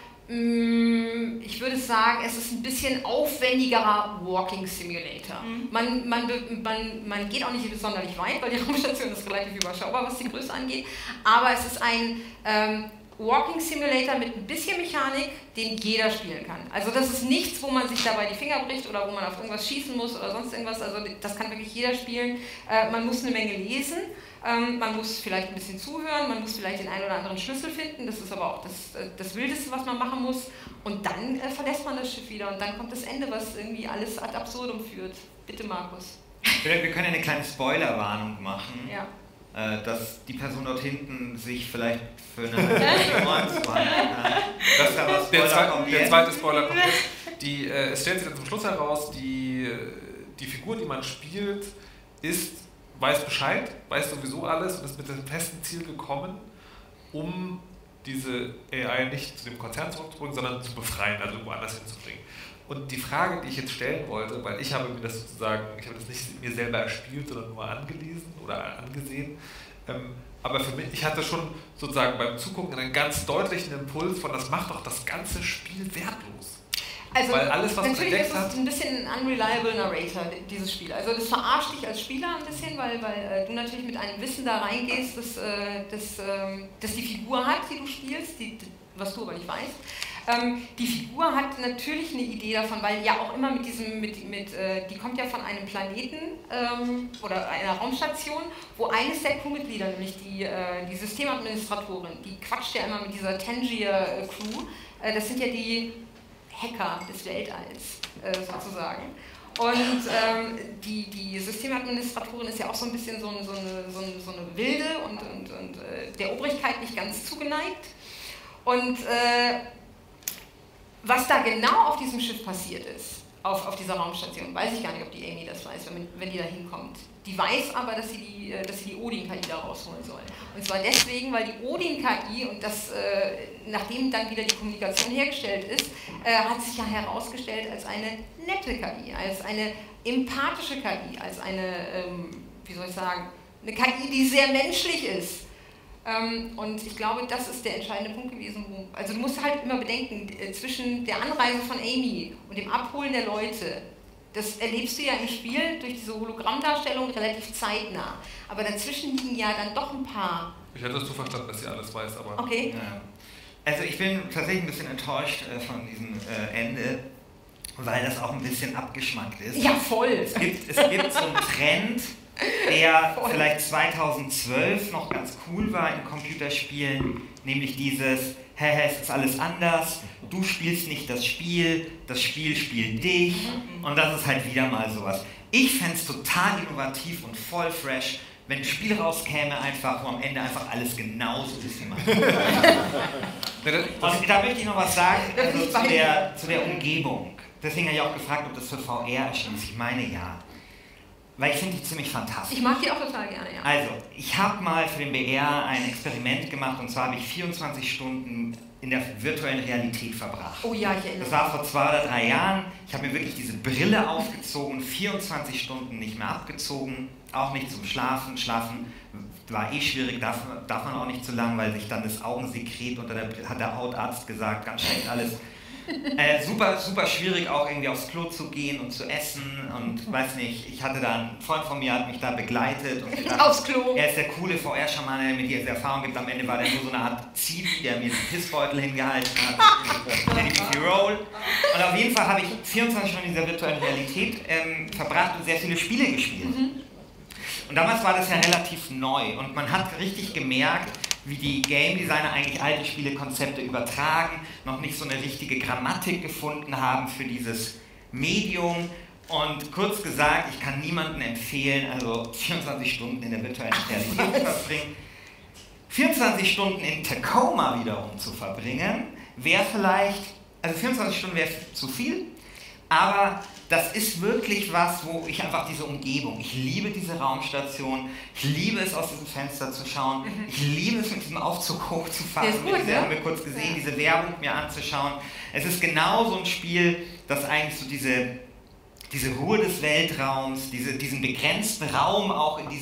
Ich würde sagen, es ist ein bisschen aufwendigerer Walking Simulator. Man geht auch nicht sonderlich weit, weil die Raumstation ist relativ überschaubar, was die Größe angeht. Aber es ist ein Walking Simulator mit ein bisschen Mechanik, den jeder spielen kann. Also das ist nichts, wo man sich dabei die Finger bricht oder wo man auf irgendwas schießen muss oder sonst irgendwas. Also das kann wirklich jeder spielen. Man muss eine Menge lesen. Man muss vielleicht ein bisschen zuhören, man muss vielleicht den einen oder anderen Schlüssel finden, das ist aber auch das Wildeste, was man machen muss. Und dann verlässt man das Schiff wieder und dann kommt das Ende, was irgendwie alles ad absurdum führt. Bitte, Markus. Wir können eine kleine Spoilerwarnung machen, ja. Dass die Person dort hinten sich vielleicht für eine Nuance dass da was der zweite Spoiler kommt jetzt. Es stellt sich dann zum Schluss heraus, die Figur, die man spielt, weiß Bescheid, weiß sowieso alles und ist mit dem festen Ziel gekommen, um diese AI nicht zu dem Konzern zurückzubringen, sondern zu befreien, also woanders hinzubringen. Und die Frage, die ich jetzt stellen wollte, weil ich habe das nicht mir selber erspielt, sondern nur angelesen oder angesehen, aber für mich, ich hatte schon sozusagen beim Zugucken einen ganz deutlichen Impuls von, das macht doch das ganze Spiel wertlos. Also weil alles, was natürlich ist es ein bisschen ein unreliable Narrator, dieses Spiel. Also das verarscht dich als Spieler ein bisschen, weil du natürlich mit einem Wissen da reingehst, dass die Figur hat, die du spielst, was du aber nicht weißt. Die Figur hat natürlich eine Idee davon, weil ja auch immer die kommt ja von einem Planeten oder einer Raumstation, wo eines der Crewmitglieder, nämlich die Systemadministratorin, die quatscht ja immer mit dieser Tangier-Crew, das sind ja die Hacker des Weltalls, sozusagen. Und die Systemadministratorin ist ja auch so ein bisschen so eine Wilde und der Obrigkeit nicht ganz zugeneigt. Und was da genau auf diesem Schiff passiert ist, auf dieser Raumstation, weiß ich gar nicht, ob die Amy das weiß, wenn die da hinkommt. Die weiß aber, dass sie die Odin-KI da rausholen soll. Und zwar deswegen, weil die Odin-KI, und nachdem dann wieder die Kommunikation hergestellt ist, hat sich ja herausgestellt als eine nette KI, als eine empathische KI, als eine, eine KI, die sehr menschlich ist. Und ich glaube, das ist der entscheidende Punkt gewesen. Also du musst halt immer bedenken, zwischen der Anreise von Amy und dem Abholen der Leute, das erlebst du ja im Spiel durch diese Hologrammdarstellung relativ zeitnah. Aber dazwischen liegen ja dann doch ein paar... Ich hätte das so verstanden, dass sie alles weiß, aber... Okay. Ja. Also ich bin tatsächlich ein bisschen enttäuscht von diesem Ende, weil das auch ein bisschen abgeschmackt ist. Ja, voll! Es gibt so einen Trend, der vielleicht 2012 noch ganz cool war in Computerspielen, nämlich dieses, es ist alles anders, du spielst nicht das Spiel spielt dich, und das ist halt wieder mal sowas. Ich fände es total innovativ und voll fresh, wenn ein Spiel rauskäme, einfach, wo am Ende einfach alles genauso ist wie man. Und da möchte ich noch was sagen, also zu der Umgebung. Deswegen habe ich auch gefragt, ob das für VR erschien. Ich meine ja. weil ich finde die ziemlich fantastisch. Ich mag die auch total gerne, ja. Also, ich habe mal für den BR ein Experiment gemacht und zwar habe ich 24 Stunden in der virtuellen Realität verbracht. Oh ja, ich erinnere Das mich. war vor 2 oder 3 Jahren. Ich habe mir wirklich diese Brille aufgezogen, 24 Stunden nicht mehr abgezogen, auch nicht zum Schlafen. Schlafen war eh schwierig, darf man auch nicht zu lang, weil sich dann das Augensekret unter der Brille, hat der Hautarzt gesagt, ganz schlecht alles. Super, super schwierig auch irgendwie aufs Klo zu gehen und zu essen und weiß nicht, ich hatte da einen Freund von mir, hat mich da begleitet und gedacht, Aufs Klo. er ist der coole VR-Schamane, der mir diese Erfahrung gibt. Am Ende war der nur so eine Art Zivi, der mir den Pissbeutel hingehalten hat. Roll. Und auf jeden Fall habe ich 24 Stunden in dieser virtuellen Realität verbracht und sehr viele Spiele gespielt. Und damals war das ja relativ neu und man hat richtig gemerkt, wie die Game Designer eigentlich alte Spielekonzepte übertragen, noch nicht so eine richtige Grammatik gefunden haben für dieses Medium. Und kurz gesagt, ich kann niemandem empfehlen, also 24 Stunden in der virtuellen Realität zu verbringen. 24 Stunden in Tacoma wiederum zu verbringen, wäre vielleicht, also 24 Stunden wäre zu viel, aber das ist wirklich was, wo ich einfach diese Umgebung, ich liebe diese Raumstation, ich liebe es, aus diesem Fenster zu schauen, ich liebe es, mit diesem Aufzug hochzufahren, das haben wir kurz gesehen, diese Werbung mir anzuschauen. Es ist genau so ein Spiel, das eigentlich so diese Ruhe des Weltraums, diesen begrenzten Raum auch in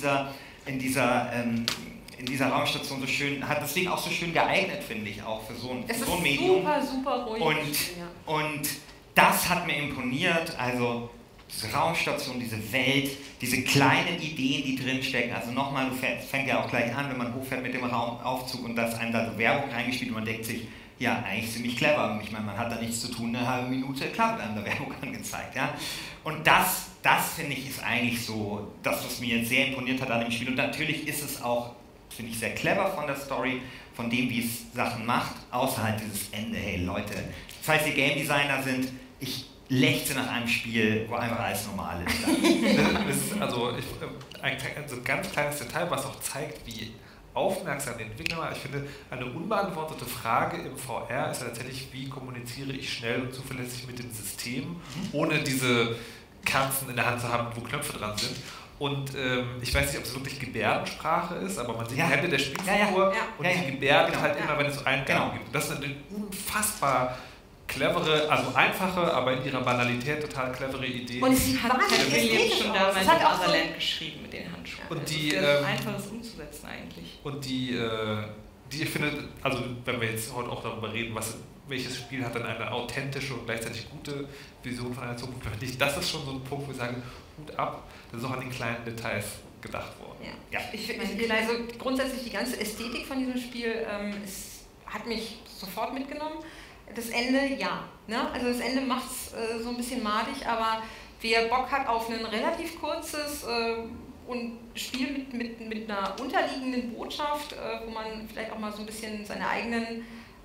dieser Raumstation so schön, hat deswegen auch so schön geeignet, finde ich, auch für so ein Medium. Super, super ruhig. Und das hat mir imponiert, also diese Raumstation, diese Welt, diese kleinen Ideen, die drinstecken. Also nochmal, fängt ja auch gleich an, wenn man hochfährt mit dem Raumaufzug und da ist einem da so Werbung reingespielt und man denkt sich, ja, eigentlich ziemlich clever. Ich meine, man hat da nichts zu tun, eine halbe Minute, klar, wird einem da Werbung angezeigt. Ja? Und das finde ich, ist eigentlich so das, was mir jetzt sehr imponiert hat an dem Spiel. Und natürlich ist es auch, finde ich, sehr clever von der Story, von dem, wie es Sachen macht, außer halt dieses Ende. Hey Leute, falls ihr Game Designer sind, ich lechze nach einem Spiel, wo einfach alles normal ist. Das ist also ein ganz kleines Detail, was auch zeigt, wie aufmerksam die Entwickler waren. Ich finde, eine unbeantwortete Frage im VR ist ja tatsächlich, wie kommuniziere ich schnell und zuverlässig mit dem System, ohne diese Kerzen in der Hand zu haben, wo Knöpfe dran sind. Und ich weiß nicht, ob es wirklich Gebärdensprache ist, aber man sieht die Hände der Spielfigur und die gebärden halt immer, wenn es so Eingaben gibt. Das ist eine unfassbar clevere, also einfache, aber in ihrer Banalität total clevere Idee. Und es hat Williams schon damals in auch so Otherland geschrieben mit den Handschuhen. Und die, das ist einfaches umzusetzen eigentlich. Und die ich finde, also wenn wir jetzt heute auch darüber reden, welches Spiel hat dann eine authentische und gleichzeitig gute Vision von einer Zukunft, finde ich, das ist schon so ein Punkt, wo ich sage, Hut ab, das ist auch an den kleinen Details gedacht worden. Ja. Ich finde, also grundsätzlich die ganze Ästhetik von diesem Spiel hat mich sofort mitgenommen. Das Ende, ja. Ne? Also das Ende macht es so ein bisschen madig, aber wer Bock hat auf ein relativ kurzes Spiel mit einer unterliegenden Botschaft, wo man vielleicht auch mal so ein bisschen seine eigenen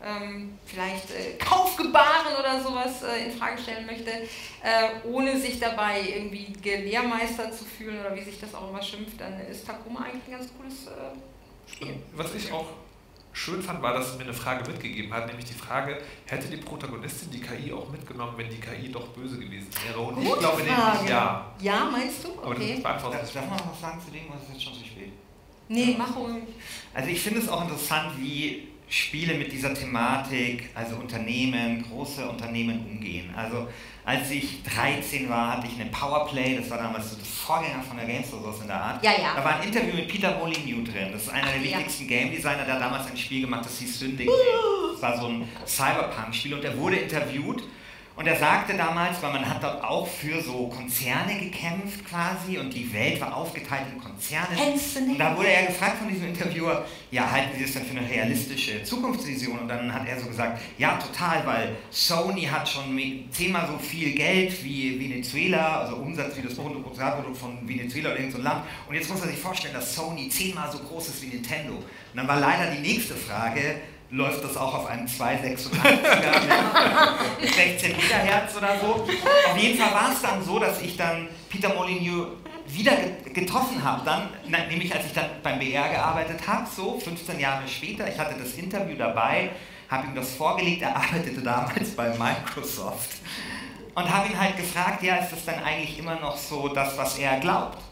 Kaufgebaren oder sowas in Frage stellen möchte, ohne sich dabei irgendwie Gelehrmeister zu fühlen oder wie sich das auch immer schimpft, dann ist Tacoma eigentlich ein ganz cooles Spiel. Was ich auch schön fand, war, dass es mir eine Frage mitgegeben hat, nämlich die Frage, hätte die Protagonistin die KI auch mitgenommen, wenn die KI doch böse gewesen wäre? Und ich glaube nämlich ja. Ja, meinst du? Aber das beantwortet Darf man noch was sagen zu dem, oder ist es jetzt schon zu spät? Nee, mach ruhig. Also ich finde es auch interessant, wie Spiele mit dieser Thematik, also Unternehmen, große Unternehmen umgehen. Also als ich 13 war, hatte ich eine Powerplay, das war damals so das Vorgänger von der Games oder sowas in der Art. Ja, ja. Da war ein Interview mit Peter Molyneux drin. Das ist einer der wichtigsten Game Designer, der hat damals ein Spiel gemacht, das hieß Syndic. Das war so ein Cyberpunk-Spiel und der wurde interviewt. Und er sagte damals, weil man hat dort auch für so Konzerne gekämpft quasi und die Welt war aufgeteilt in Konzerne. Und da wurde er gefragt von diesem Interviewer, ja, halten Sie das denn für eine realistische Zukunftsvision? Und dann hat er so gesagt, ja, total, weil Sony hat schon 10-mal so viel Geld wie Venezuela, also Umsatz wie das Bruttosozialprodukt von Venezuela oder irgendein so Land. Und jetzt muss man sich vorstellen, dass Sony 10-mal so groß ist wie Nintendo. Und dann war leider die nächste Frage, läuft das auch auf einem 286er mit 16 MHz oder so. Auf jeden Fall war es dann so, dass ich dann Peter Molyneux wieder getroffen habe, nämlich als ich dann beim BR gearbeitet habe, so 15 Jahre später. Ich hatte das Interview dabei, habe ihm das vorgelegt, er arbeitete damals bei Microsoft und habe ihn halt gefragt, ja, ist das dann eigentlich immer noch so das, was er glaubt?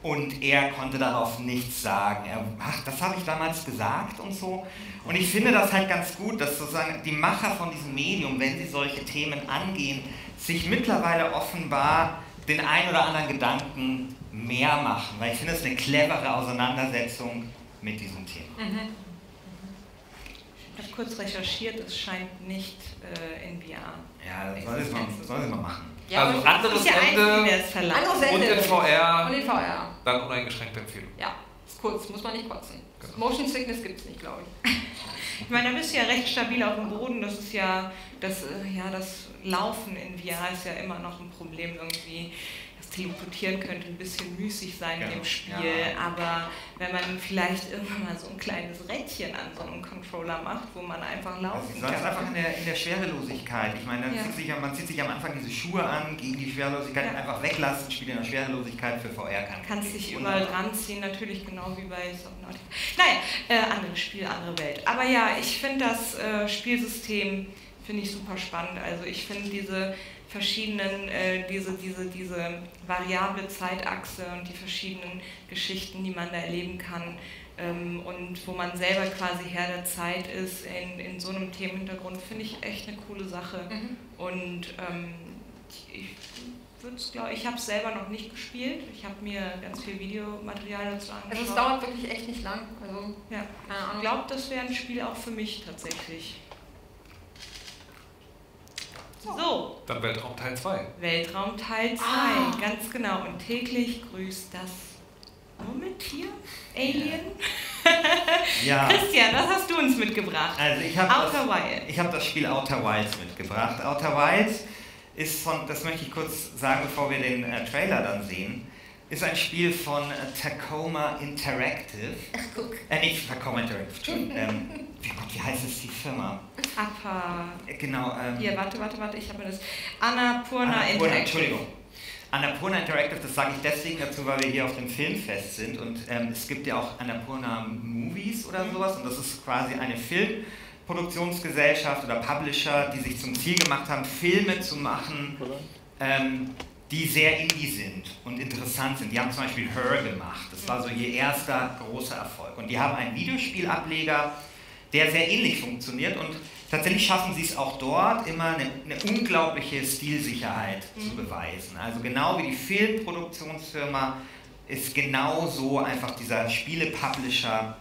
und er konnte darauf nichts sagen. Ach, das habe ich damals gesagt und so. Und ich finde das halt ganz gut, dass sozusagen die Macher von diesem Medium, wenn sie solche Themen angehen, sich mittlerweile offenbar den ein oder anderen Gedanken mehr machen, weil ich finde, es ist eine clevere Auseinandersetzung mit diesem Thema. Ich habe kurz recherchiert, es scheint nicht in VR. Ja, das soll sie mal machen. Ja, also anderes Ende und in VR, und in VR. Dann uneingeschränkte Empfehlung. Ja, ist kurz, muss man nicht kotzen. Genau. Motion Sickness gibt es nicht, glaube ich. Ich meine, da bist du ja recht stabil auf dem Boden. Das ist ja das Laufen in VR ist ja immer noch ein Problem irgendwie. Das Teleportieren könnte ein bisschen müßig sein in dem Spiel, aber wenn man vielleicht irgendwann mal so ein kleines Rädchen an so einem Controller macht, wo man einfach laufen kann. Das ist einfach in der Schwerelosigkeit. Ich meine, man zieht sich am Anfang diese Schuhe an, gegen die Schwerelosigkeit einfach weglassen, spielt in der Schwerelosigkeit für VR kann. Kannst dich überall dran ziehen, natürlich genau wie bei Subnautica. Naja, anderes Spiel, andere Welt. Aber ja, ich finde das Spielsystem super spannend. Also ich finde diese verschiedenen, diese variable Zeitachse und die verschiedenen Geschichten, die man da erleben kann und wo man selber quasi Herr der Zeit ist in so einem Themenhintergrund, finde ich echt eine coole Sache. Und ich habe es selber noch nicht gespielt. Ich habe mir ganz viel Videomaterial dazu angeschaut. Also es dauert wirklich echt nicht lang. Also, ja. Ich glaube, das wäre ein Spiel auch für mich tatsächlich. So. Dann Weltraum Teil 2. Weltraum Teil 2, ganz genau. Und täglich grüßt das Murmeltier? Alien? Ja. Christian, was hast du uns mitgebracht? Also ich habe das Spiel Outer Wilds mitgebracht. Outer Wilds ist das möchte ich kurz sagen, bevor wir den Trailer dann sehen, ist ein Spiel von Tacoma Interactive. Ach, guck. Nicht Tacoma Interactive, wie heißt es, die Firma? Genau. Hier, warte, ich habe mir das. Annapurna Interactive. Entschuldigung. Annapurna Interactive, das sage ich deswegen dazu, weil wir hier auf dem Filmfest sind und es gibt ja auch Annapurna Movies oder sowas und das ist quasi eine Filmproduktionsgesellschaft oder Publisher, die sich zum Ziel gemacht haben, Filme zu machen, die sehr indie sind und interessant sind. Die haben zum Beispiel Her gemacht, das war so ihr erster großer Erfolg und die haben einen Videospielableger, der sehr ähnlich funktioniert und tatsächlich schaffen sie es auch dort immer eine unglaubliche Stilsicherheit zu beweisen. Also genau wie die Filmproduktionsfirma ist genauso einfach dieser Spiele-Publisher,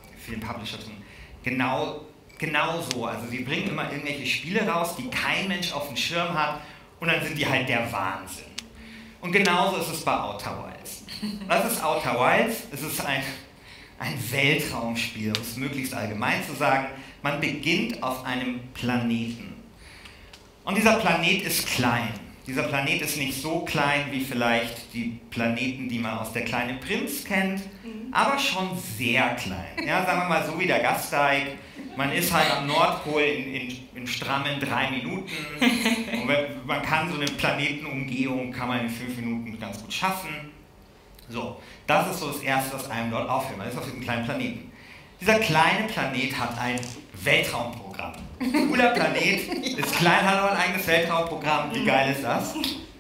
genau so. Also sie bringen immer irgendwelche Spiele raus, die kein Mensch auf dem Schirm hat und dann sind die halt der Wahnsinn. Und genauso ist es bei Outer Wilds. Was ist Outer Wilds? Es ist ein Weltraumspiel, um es möglichst allgemein zu sagen. Man beginnt auf einem Planeten. Und dieser Planet ist klein. Dieser Planet ist nicht so klein wie vielleicht die Planeten, die man aus Der kleine Prinz kennt, aber schon sehr klein. Ja, sagen wir mal so wie der Gasteig. Man ist halt am Nordpol in strammen 3 Minuten. Und man kann so eine Planetenumgehung kann man in 5 Minuten ganz gut schaffen. So, das ist so das Erste, was einem dort auffällt. Man ist auf diesem kleinen Planeten. Dieser kleine Planet hat ein Weltraumprogramm. Cooler Planet, ist klein, hat aber ein eigenes Weltraumprogramm. Wie geil ist das?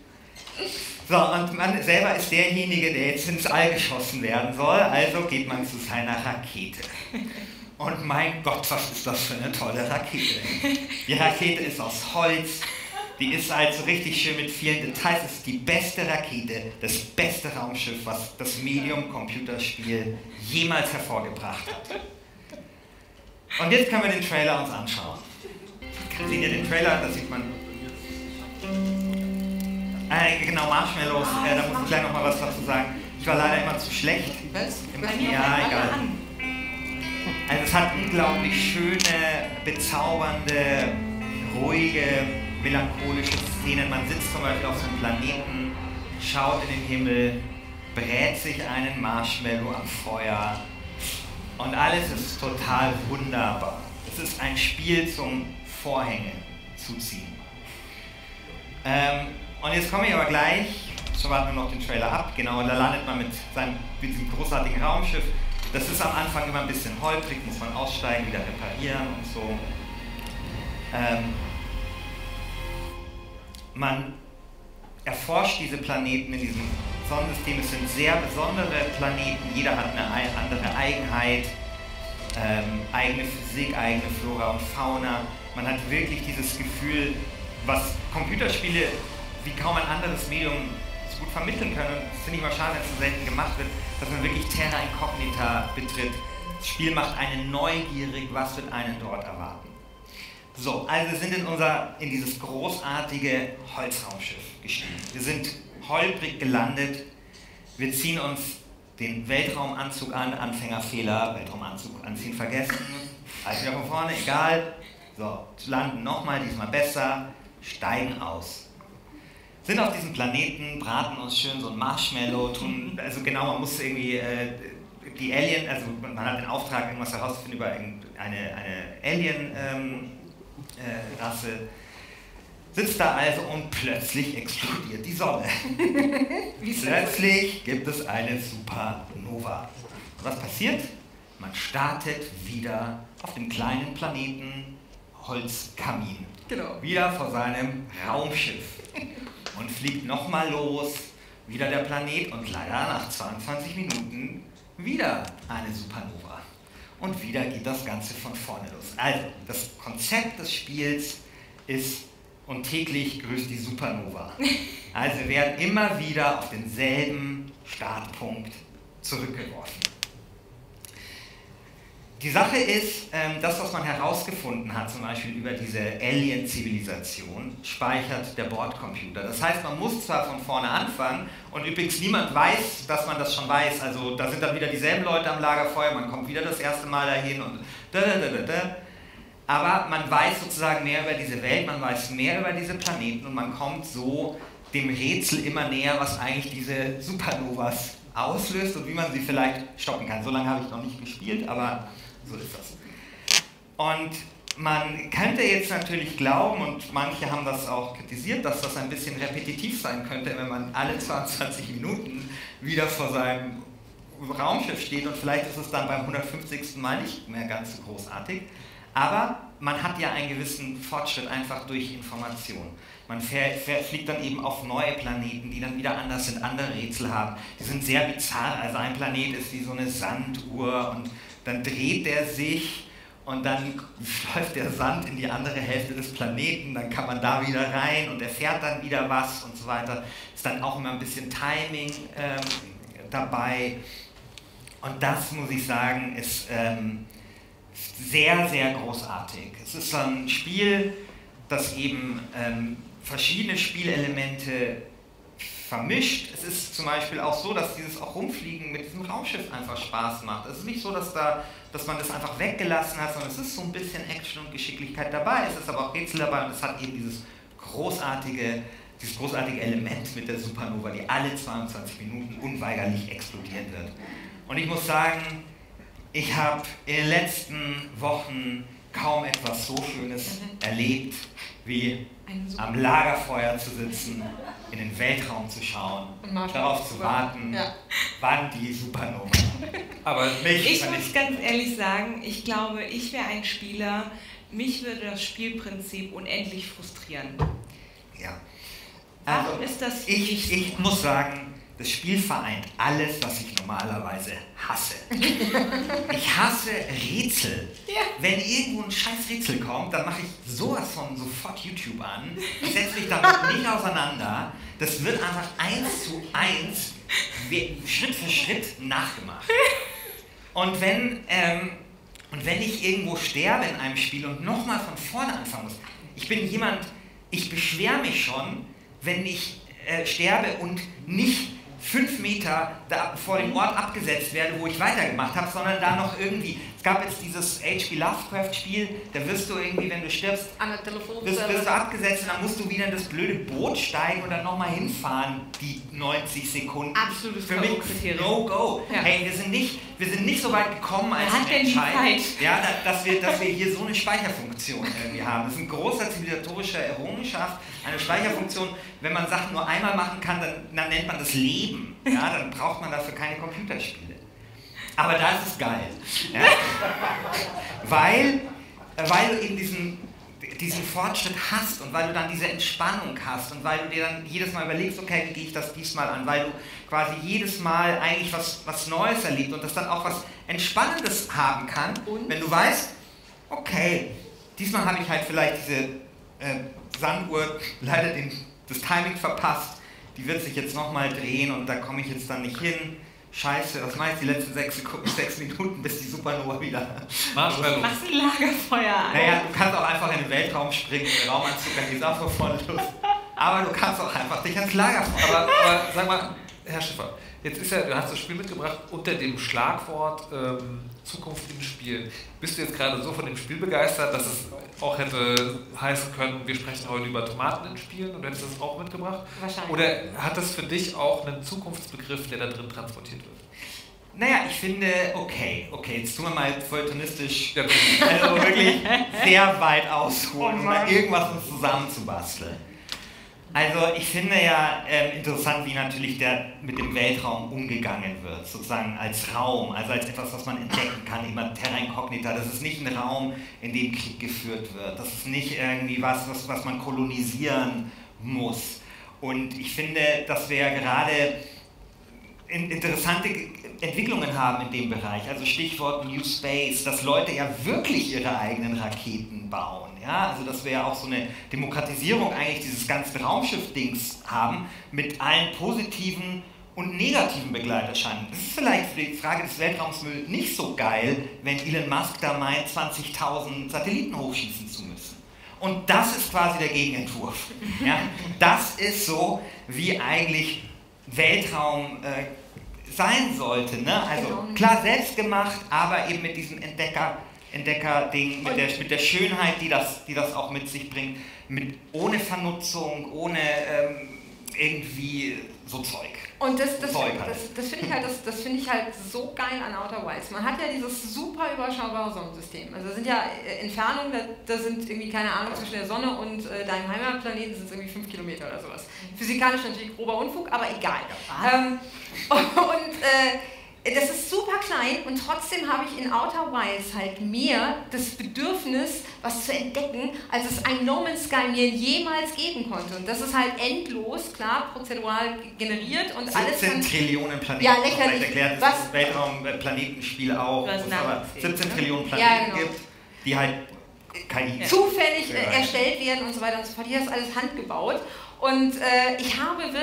So, und man selber ist derjenige, der jetzt ins All geschossen werden soll, also geht man zu seiner Rakete. Und mein Gott, was ist das für eine tolle Rakete? Die Rakete ist aus Holz, die ist also richtig schön mit vielen Details. Es ist die beste Rakete, das beste Raumschiff, was das Medium Computerspiel jemals hervorgebracht hat. Und jetzt können wir den Trailer uns anschauen. Seht ihr den Trailer? Da sieht man... genau, Marshmallows, da muss ich gleich nochmal was dazu sagen. Ich war leider immer zu schlecht. Was? Ja, egal. Also es hat unglaublich schöne, bezaubernde, ruhige, melancholische Szenen. Man sitzt zum Beispiel auf so einem Planeten, schaut in den Himmel, brät sich einen Marshmallow am Feuer und alles ist total wunderbar. Es ist ein Spiel zum Vorhänge zuziehen. Und jetzt komme ich aber gleich, so warten wir noch den Trailer ab, genau, da landet man mit diesem großartigen Raumschiff. Das ist am Anfang immer ein bisschen holprig, muss man aussteigen, wieder reparieren und so. Man erforscht diese Planeten in diesem... Sonnensystem. Es sind sehr besondere Planeten, jeder hat eine andere Eigenheit, eigene Physik, eigene Flora und Fauna. Man hat wirklich dieses Gefühl, was Computerspiele wie kaum ein anderes Medium so gut vermitteln können. Und das finde ich mal schade, dass es so selten gemacht wird, dass man wirklich Terra Incognita betritt. Das Spiel macht einen neugierig, was wird einen dort erwarten. So, also wir sind in dieses großartige Holzraumschiff gestiegen. Wir sind holprig gelandet. Wir ziehen uns den Weltraumanzug an, Anfängerfehler, Weltraumanzug anziehen vergessen. Also wieder von vorne, egal. So, landen nochmal, diesmal besser, steigen aus. Sind auf diesem Planeten, braten uns schön so ein Marshmallow, tun, also genau, man muss irgendwie die Alien, also man hat den Auftrag, irgendwas herauszufinden über eine Alien-Rasse, sitzt da also und plötzlich explodiert die Sonne. Plötzlich gibt es eine Supernova. Und was passiert? Man startet wieder auf dem kleinen Planeten Holzkamin. Genau. Wieder vor seinem Raumschiff. Und fliegt nochmal los, wieder der Planet und leider nach 22 Minuten wieder eine Supernova. Und wieder geht das Ganze von vorne los. Also, das Konzept des Spiels ist, und täglich grüßt die Supernova. Also wir werden immer wieder auf denselben Startpunkt zurückgeworfen. Die Sache ist, das, was man herausgefunden hat, zum Beispiel über diese Alien-Zivilisation, speichert der Bordcomputer. Das heißt, man muss zwar von vorne anfangen, und übrigens niemand weiß, dass man das schon weiß. Also da sind dann wieder dieselben Leute am Lagerfeuer, man kommt wieder das erste Mal dahin und aber man weiß sozusagen mehr über diese Welt, man weiß mehr über diese Planeten und man kommt so dem Rätsel immer näher, was eigentlich diese Supernovas auslöst und wie man sie vielleicht stoppen kann. So lange habe ich noch nicht gespielt, aber so ist das. Und man könnte jetzt natürlich glauben, und manche haben das auch kritisiert, dass das ein bisschen repetitiv sein könnte, wenn man alle 22 Minuten wieder vor seinem Raumschiff steht und vielleicht ist es dann beim 150. Mal nicht mehr ganz so großartig. Aber man hat ja einen gewissen Fortschritt einfach durch Information. Man fliegt dann eben auf neue Planeten, die dann wieder anders sind, andere Rätsel haben. Die sind sehr bizarr. Also ein Planet ist wie so eine Sanduhr und dann dreht der sich und dann läuft der Sand in die andere Hälfte des Planeten, dann kann man da wieder rein und erfährt dann wieder was und so weiter. Ist dann auch immer ein bisschen Timing dabei. Und das, muss ich sagen, ist sehr, sehr großartig. Es ist ein Spiel, das eben verschiedene Spielelemente vermischt. Es ist zum Beispiel auch so, dass dieses auch Rumfliegen mit diesem Raumschiff einfach Spaß macht. Es ist nicht so, dass man das einfach weggelassen hat, sondern es ist so ein bisschen Action und Geschicklichkeit dabei. Es ist aber auch Rätsel dabei und es hat eben dieses großartige Element mit der Supernova, die alle 22 Minuten unweigerlich explodieren wird. Und ich muss sagen, ich habe in den letzten Wochen kaum etwas so Schönes erlebt, wie am Lagerfeuer zu sitzen, in den Weltraum zu schauen, darauf zu warten, wann die Supernova. Aber ich muss ganz ehrlich sagen, ich glaube, ich wäre ein Spieler, mich würde das Spielprinzip unendlich frustrieren. Ja. Warum ist das ich muss sagen, das Spiel vereint alles, was ich normalerweise hasse. Ich hasse Rätsel. Ja. Wenn irgendwo ein scheiß Rätsel kommt, dann mache ich sowas von sofort YouTube an, setze mich damit nicht auseinander. Das wird einfach 1:1, Schritt für Schritt nachgemacht. Und wenn ich irgendwo sterbe in einem Spiel und nochmal von vorne anfangen muss, ich beschwere mich schon, wenn ich sterbe und nicht 5 Meter da vor dem Ort abgesetzt werde, wo ich weitergemacht habe, sondern da noch irgendwie, es gab jetzt dieses H.P. Lovecraft-Spiel, da wirst du irgendwie, wenn du stirbst, wirst du abgesetzt und dann musst du wieder in das blöde Boot steigen und dann nochmal hinfahren, die 90 Sekunden. Absolutes für mich no go. Ja. Hey, wir sind nicht so weit gekommen als Menschheit, ja, dass wir hier so eine Speicherfunktion irgendwie haben. Das ist eine große zivilisatorische Errungenschaft, eine Speicherfunktion. Wenn man Sachen nur einmal machen kann, dann nennt man das Leben. Ja, dann braucht man dafür keine Computerspiele. Aber das ist geil. Ja? Weil du eben diesen Fortschritt hast und weil du dann diese Entspannung hast und weil du dir dann jedes Mal überlegst, okay, wie gehe ich das diesmal an, weil du quasi jedes Mal eigentlich was Neues erlebst und das dann auch was Entspannendes haben kann, wenn du weißt, okay, diesmal habe ich halt vielleicht diese Sanduhr leider das Timing verpasst, die wird sich jetzt nochmal drehen und da komme ich jetzt dann nicht hin. Scheiße, was meinst du, die letzten 6 Minuten, bis die Supernova wieder... Machst ein Lagerfeuer an. Naja, du kannst auch einfach in den Weltraum springen, der Raumanzug, dann geht's auch voll los. Aber du kannst auch einfach dich ans Lagerfeuer... Aber sag mal, Herr Schiffer, jetzt ist ja, du hast das Spiel mitgebracht unter dem Schlagwort Zukunft im Spiel. Bist du jetzt gerade so von dem Spiel begeistert, dass es auch hätte heißen können, wir sprechen heute über Tomaten in Spielen und du hättest das auch mitgebracht? Wahrscheinlich. Oder hat das für dich auch einen Zukunftsbegriff, der da drin transportiert wird? Naja, ich finde, okay, jetzt tun wir mal feuilletonistisch, also wirklich sehr weit ausholen, um da irgendwas uns zusammenzubasteln. Also ich finde ja interessant, wie natürlich mit dem Weltraum umgegangen wird, sozusagen als Raum, also als etwas, was man entdecken kann, immer terra incognita. Das ist nicht ein Raum, in dem Krieg geführt wird. Das ist nicht irgendwie was man kolonisieren muss. Und ich finde, dass wir ja gerade interessante Entwicklungen haben in dem Bereich, also Stichwort New Space, dass Leute ja wirklich ihre eigenen Raketen bauen. Ja? Also dass wir ja auch so eine Demokratisierung eigentlich dieses ganzen Raumschiff-Dings haben, mit allen positiven und negativen Begleiterscheinungen. Das ist vielleicht für die Frage des Weltraumsmülls nicht so geil, wenn Elon Musk da meint, 20.000 Satelliten hochschießen zu müssen. Und das ist quasi der Gegenentwurf. Ja? Das ist so, wie eigentlich Weltraum sein sollte. Ne? Also klar selbst gemacht, aber eben mit diesem Entdecker-Ding, mit der Schönheit, die das auch mit sich bringt, ohne Vernutzung, ohne irgendwie so Zeug. Und das finde ich halt so geil an Outer Wilds. Man hat ja dieses super überschaubare Sonnensystem. Also da sind ja Entfernungen, da sind irgendwie, keine Ahnung, zwischen der Sonne und deinem Heimatplaneten sind es irgendwie 5 Kilometer oder sowas. Physikalisch natürlich grober Unfug, aber egal. Das ist super klein und trotzdem habe ich in Outer Wilds halt mehr das Bedürfnis, was zu entdecken, als es ein No Man's Sky mir jemals geben konnte. Und das ist halt endlos, klar, prozedural generiert und 17 alles... 17 Trillionen Planeten. Ja, lächerlich. Erklärt das Weltraum-Planetenspiel auch. Aber 17 Trillionen Planeten gibt, die halt KI zufällig erstellt werden und so weiter und so fort. Hier ist alles handgebaut. Und ich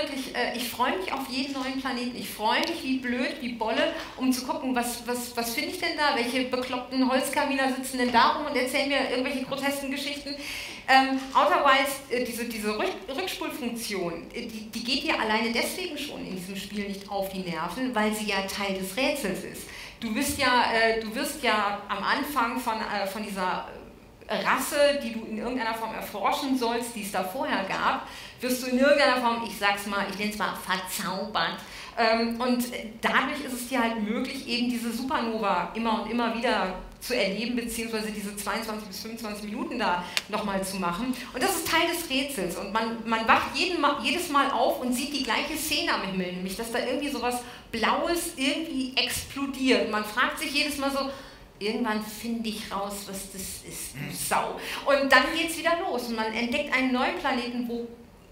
freue mich auf jeden neuen Planeten. Ich freue mich wie blöd, wie Bolle, um zu gucken, was finde ich denn da? Welche bekloppten Holzkaminer sitzen denn da rum und erzählen mir irgendwelche grotesken Geschichten? Outer Wilds, diese Rückspulfunktion, die geht dir alleine deswegen schon in diesem Spiel nicht auf die Nerven, weil sie ja Teil des Rätsels ist. Du wirst ja am Anfang von dieser Rasse, die du in irgendeiner Form erforschen sollst, die es da vorher gab, wirst du in irgendeiner Form, ich nenne es mal verzaubert. Und dadurch ist es dir halt möglich, eben diese Supernova immer und immer wieder zu erleben, beziehungsweise diese 22 bis 25 Minuten da nochmal zu machen. Und das ist Teil des Rätsels. Und man wacht jedes Mal auf und sieht die gleiche Szene am Himmel, nämlich dass da irgendwie sowas Blaues irgendwie explodiert. Man fragt sich jedes Mal so, irgendwann finde ich raus, was das ist, du Sau. Und dann geht es wieder los und man entdeckt einen neuen Planeten, wo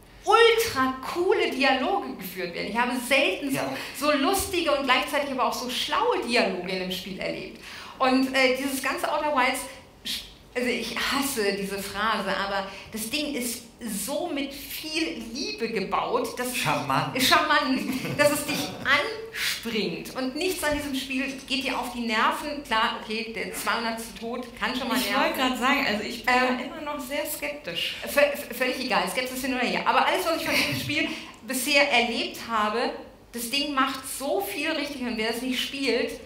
ultra coole Dialoge geführt werden. Ich habe selten so lustige und gleichzeitig aber auch so schlaue Dialoge in dem Spiel erlebt. Und dieses ganze Outer Wilds, also ich hasse diese Phrase, aber das Ding ist so mit viel Liebe gebaut, dass charmant, dass es dich anspringt. Und nichts an diesem Spiel geht dir auf die Nerven. Klar, okay, der 200. Tod kann schon mal nerven. Ich wollte gerade sagen, also ich bin da immer noch sehr skeptisch. Völlig egal, Skepsis hin oder her. Aber alles, was ich von diesem Spiel bisher erlebt habe, das Ding macht so viel richtig. Und wer es nicht spielt,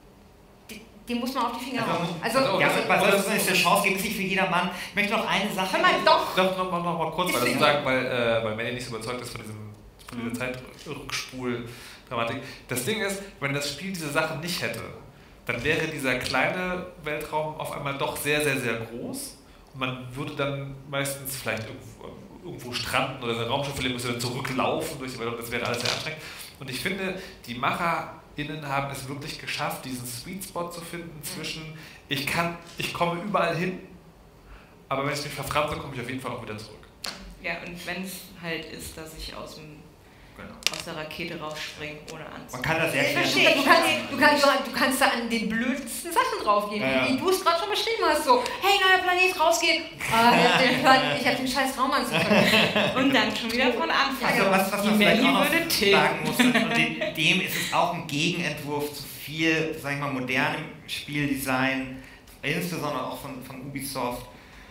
dem muss man auf die Finger hauen. Das ist eine Chance, gibt es nicht für jedermann. Ich möchte noch eine Sache... Noch mal kurz, weil sagen, weil Manny nicht so überzeugt ist von dieser Zeitrückspul-Dramatik. Das Ding ist, wenn das Spiel diese Sachen nicht hätte, dann wäre dieser kleine Weltraum auf einmal doch sehr, sehr, sehr groß. Und man würde dann meistens vielleicht irgendwo stranden oder sein Raumschiff verlieren, müsste dann zurücklaufen durch die Welt. Das wäre alles sehr anstrengend. Und ich finde, die MacherInnen haben es wirklich geschafft, diesen Sweet Spot zu finden zwischen ich komme überall hin, aber wenn ich mich verfranse, komme ich auf jeden Fall auch wieder zurück. Ja, und wenn es halt ist, dass ich aus der Rakete rausspringe ohne Anzug. Man kann das sehr schnell. Du kannst da an den blödsten Sachen draufgehen, wie du es gerade schon beschrieben hast. So, hey, neuer Planet, rausgehen. Ich hab den scheiß Raumanzug. Und dann schon wieder von Anfang. Also was man vielleicht auch noch sagen muss, tilten. und dem ist es auch ein Gegenentwurf zu viel, sag ich mal, modernem Spieldesign, insbesondere auch von Ubisoft.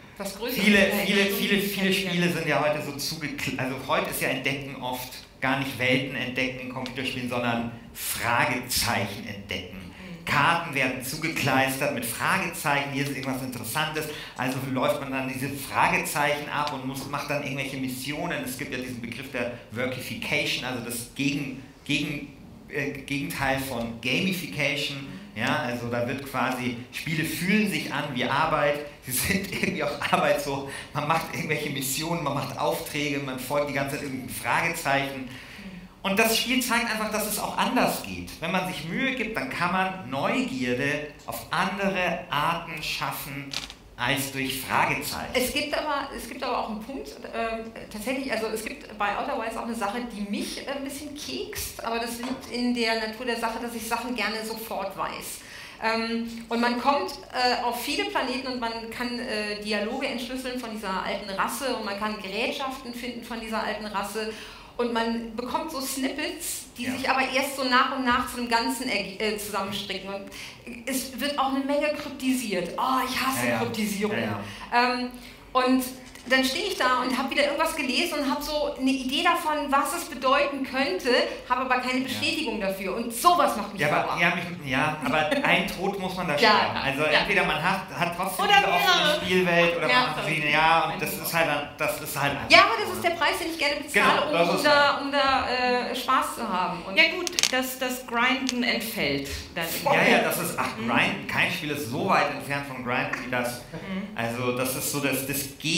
Viele Spiele sind ja heute so also heute ist ja Entdecken oft gar nicht Welten entdecken in Computerspielen, sondern Fragezeichen entdecken. Karten werden zugekleistert mit Fragezeichen, hier ist irgendwas Interessantes, also läuft man dann diese Fragezeichen ab und macht dann irgendwelche Missionen. Es gibt ja diesen Begriff der Workification, also das Gegenteil von Gamification. Ja, also da wird quasi, Spiele fühlen sich an wie Arbeit, sie sind irgendwie auch Arbeit so, man macht irgendwelche Missionen, man macht Aufträge, man folgt die ganze Zeit irgendeinem Fragezeichen. Und das Spiel zeigt einfach, dass es auch anders geht. Wenn man sich Mühe gibt, dann kann man Neugierde auf andere Arten schaffen als durch Fragezeichen. Es gibt aber auch einen Punkt, tatsächlich, also es gibt bei Outer Wilds auch eine Sache, die mich ein bisschen kekst, aber das liegt in der Natur der Sache, dass ich Sachen gerne sofort weiß. Und man kommt auf viele Planeten und man kann Dialoge entschlüsseln von dieser alten Rasse und man kann Gerätschaften finden von dieser alten Rasse. Und man bekommt so Snippets, die sich aber erst so nach und nach zu einem Ganzen zusammenstricken. Und es wird auch eine Menge kryptisiert. Oh, ich hasse Kryptisierung. Und dann stehe ich da und habe wieder irgendwas gelesen und habe so eine Idee davon, was es bedeuten könnte, habe aber keine Bestätigung dafür. Und sowas macht mich sauer. Aber ein Tod muss man da sterben. Also entweder man hat trotzdem diese offene Spielwelt oder man hat sie, und das ist halt einfach. Ja, aber das ist der Preis, den ich gerne bezahle, um da Spaß zu haben. Und ja gut, das Grinden entfällt dann. Das ist, Grinden, kein Spiel ist so weit entfernt von Grinden wie das. Also das ist so das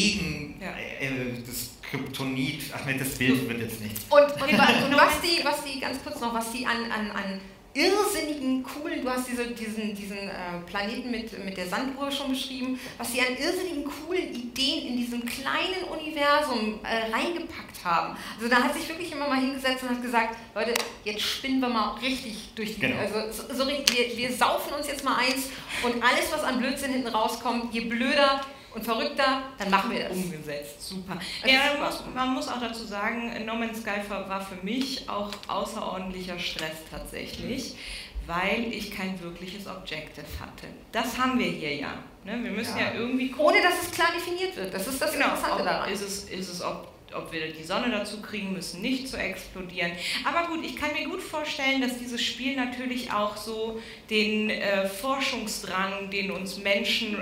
Kryptonit, das Bild wird jetzt nicht. Und was die ganz kurz noch, was die an irrsinnigen, coolen, du hast diesen Planeten mit der Sanduhr schon beschrieben, was die an irrsinnigen, coolen Ideen in diesem kleinen Universum reingepackt haben. Also da hat sich wirklich immer mal hingesetzt und hat gesagt, Leute, jetzt spinnen wir mal richtig durch die... Also wir saufen uns jetzt mal eins und alles, was an Blödsinn hinten rauskommt, je blöder und verrückter, dann machen wir das. Umgesetzt, super. Ja, man muss auch dazu sagen, No Man's Sky war für mich auch außerordentlicher Stress tatsächlich, weil ich kein wirkliches Objective hatte. Das haben wir hier ja. Ne? Wir müssen ja irgendwie gucken. Ohne dass es klar definiert wird. Das ist das Interessante daran. Ist es, ob wir die Sonne dazu kriegen müssen, nicht zu explodieren. Aber gut, ich kann mir gut vorstellen, dass dieses Spiel natürlich auch so den Forschungsdrang, den uns Menschen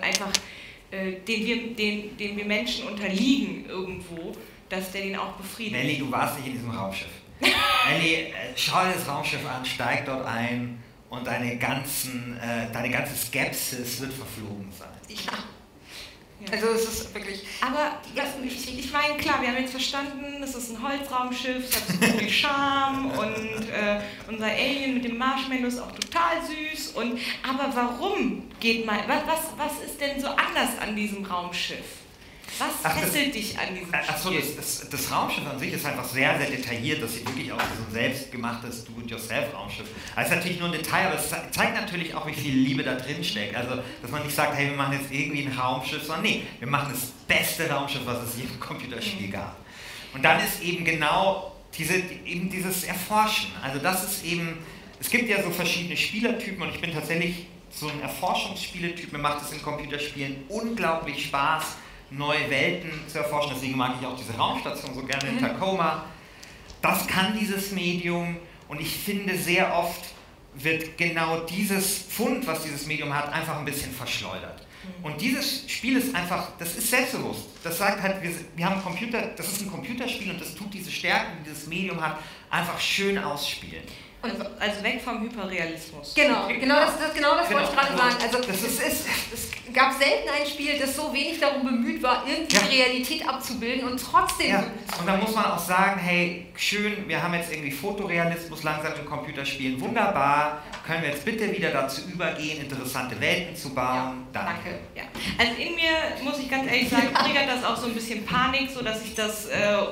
den wir Menschen unterliegen irgendwo, dass der den auch befriedigt. Melli, du warst nicht in diesem Raumschiff. Melli, schau dir das Raumschiff an, steig dort ein und deine ganze Skepsis wird verflogen sein. Ja. Also es ist wirklich... Aber ich meine, klar, wir haben jetzt verstanden, es ist ein Holzraumschiff, es hat so viel Charme und unser Alien mit dem Marshmallow ist auch total süß. Aber warum was ist denn so anders an diesem Raumschiff? Was fesselt dich an diesem Spiel? Das Raumschiff an sich ist einfach sehr, sehr detailliert. Das sieht wirklich aus wie so ein selbstgemachtes Do-it-yourself-Raumschiff. Das ist natürlich nur ein Detail, aber es zeigt natürlich auch, wie viel Liebe da drin steckt. Also, dass man nicht sagt, hey, wir machen jetzt irgendwie ein Raumschiff, sondern nee, wir machen das beste Raumschiff, was es je im Computerspiel gab. Und dann ist eben genau dieses Erforschen. Also das ist eben, es gibt ja so verschiedene Spielertypen und ich bin tatsächlich so ein Erforschungsspielertyp. Mir macht es in Computerspielen unglaublich Spaß, neue Welten zu erforschen, deswegen mag ich auch diese Raumstation so gerne in Tacoma. Das kann dieses Medium und ich finde, sehr oft wird genau dieses Pfund, was dieses Medium hat, einfach ein bisschen verschleudert. Und dieses Spiel ist einfach, das ist selbstbewusst. Das sagt halt, wir haben das ist ein Computerspiel und das tut diese Stärken, die dieses Medium hat, einfach schön ausspielen. Also weg vom Hyperrealismus. Genau, das wollte ich gerade sagen. Also es gab selten ein Spiel, das so wenig darum bemüht war, irgendwie Realität abzubilden und trotzdem... Ja. Und da muss man auch sagen, hey, schön, wir haben jetzt irgendwie Fotorealismus langsam in Computerspielen, wunderbar, können wir jetzt bitte wieder dazu übergehen, interessante Welten zu bauen? Ja, danke. Ja. Also in mir, muss ich ganz ehrlich sagen, triggert das auch so ein bisschen Panik, sodass ich das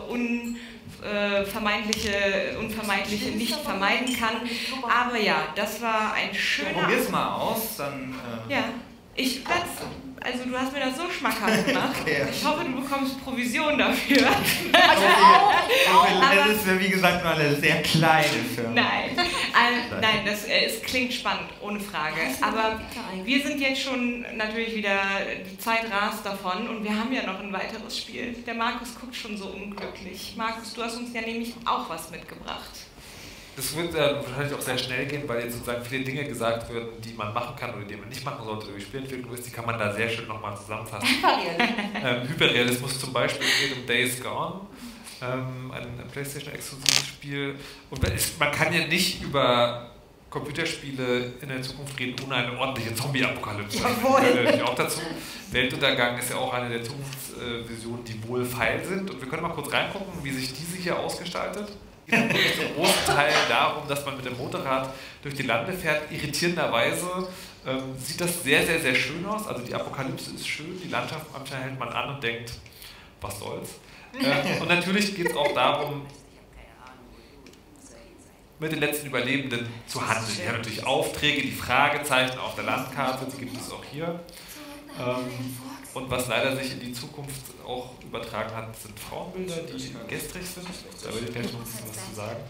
Unvermeidliche nicht vermeiden kann. Aber ja, das war ein schöner... Probier's mal aus, dann... Ja, ich werd's... Also du hast mir das so schmackhaft gemacht. Okay. Ich hoffe, du bekommst Provision dafür. Das ist, wie gesagt, nur eine sehr kleine Firma. Nein, es klingt spannend, ohne Frage. Aber wir sind jetzt schon natürlich wieder, die Zeit rast davon und wir haben ja noch ein weiteres Spiel. Der Markus guckt schon so unglücklich. Markus, du hast uns ja nämlich auch was mitgebracht. Das wird wahrscheinlich auch sehr schnell gehen, weil jetzt sozusagen viele Dinge gesagt werden, die man machen kann oder die man nicht machen sollte, durch Spielentwicklung ist, die kann man da sehr schön nochmal zusammenfassen. Hyperrealismus zum Beispiel geht um Days Gone, ein PlayStation-exklusives Spiel. Und man kann ja nicht über Computerspiele in der Zukunft reden, ohne eine ordentliche Zombie-Apokalypse. Natürlich auch dazu. Weltuntergang ist ja auch eine der Zukunftsvisionen, die wohl feil sind. Und wir können mal kurz reingucken, wie sich diese hier ausgestaltet. Es geht zum großen Teil darum, dass man mit dem Motorrad durch die Lande fährt. Irritierenderweise sieht das sehr, sehr, sehr schön aus. Also die Apokalypse ist schön, die Landschaft manchmal hält man an und denkt, was soll's. Und natürlich geht es auch darum, mit den letzten Überlebenden zu handeln. Die haben natürlich Aufträge, die Fragezeichen auf der Landkarte, die gibt es auch hier. Und was leider sich in die Zukunft auch übertragen hat, sind Frauenbilder, die gestrig sind. Da würde ich gleich noch ein bisschen was zu sagen.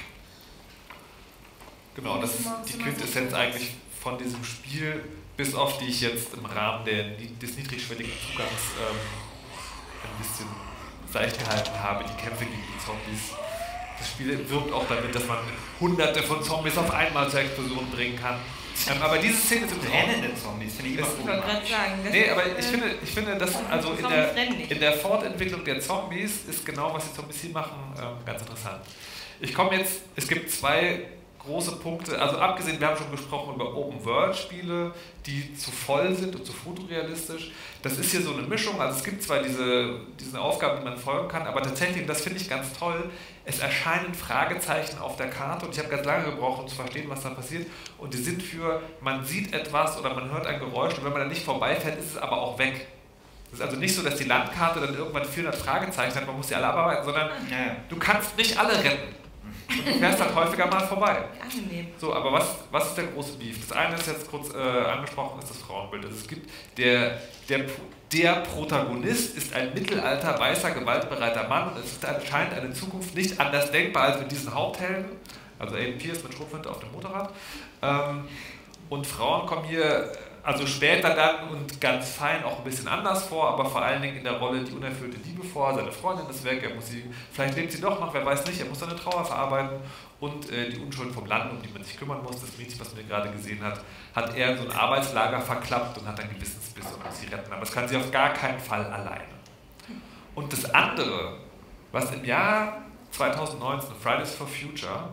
Genau, das ist die Quintessenz eigentlich von diesem Spiel, bis auf die ich jetzt im Rahmen des niedrigschwelligen Zugangs ein bisschen seicht gehalten habe, die Kämpfe gegen die Zombies. Das Spiel wirbt auch damit, dass man hunderte von Zombies auf einmal zur Explosion bringen kann. Aber diese Szene sind brennende Zombies, finde ich immer gut. Nee, aber ich finde, dass also in der Fortentwicklung der Zombies ist genau, was die Zombies hier machen, ganz interessant. Es gibt zwei große Punkte, also abgesehen, wir haben schon gesprochen über Open-World-Spiele, die zu voll sind und zu fotorealistisch. Das ist hier so eine Mischung, also es gibt zwar diese Aufgaben, die man folgen kann, aber tatsächlich, und das finde ich ganz toll, es erscheinen Fragezeichen auf der Karte und ich habe ganz lange gebraucht, um zu verstehen, was da passiert. Und die sind man sieht etwas oder man hört ein Geräusch und wenn man da nicht vorbeifährt, ist es aber auch weg. Es ist also nicht so, dass die Landkarte dann irgendwann 400 Fragezeichen hat, man muss die alle abarbeiten, sondern du kannst nicht alle retten. Und du fährst halt häufiger mal vorbei. Angenehm. So, aber was ist der große Beef? Das eine ist jetzt kurz angesprochen, ist das Frauenbild. Also es gibt der Protagonist ist ein mittelalter, weißer, gewaltbereiter Mann und es ist anscheinend eine Zukunft nicht anders denkbar als mit diesen Haupthelden, also Aiden Pierce mit Schrotflinte auf dem Motorrad. Und Frauen kommen hier also später dann und ganz fein auch ein bisschen anders vor, aber vor allen Dingen in der Rolle die unerfüllte Liebe vor, seine Freundin ist weg, vielleicht lebt sie doch noch, wer weiß nicht, er muss seine Trauer verarbeiten und die Unschuld vom Land, um die man sich kümmern muss, das Mädchen, was man gerade gesehen hat er in so ein Arbeitslager verklappt und hat dann Gewissensbiss und muss sie retten, aber das kann sie auf gar keinen Fall alleine. Und das andere, was im Jahr 2019, Fridays for Future,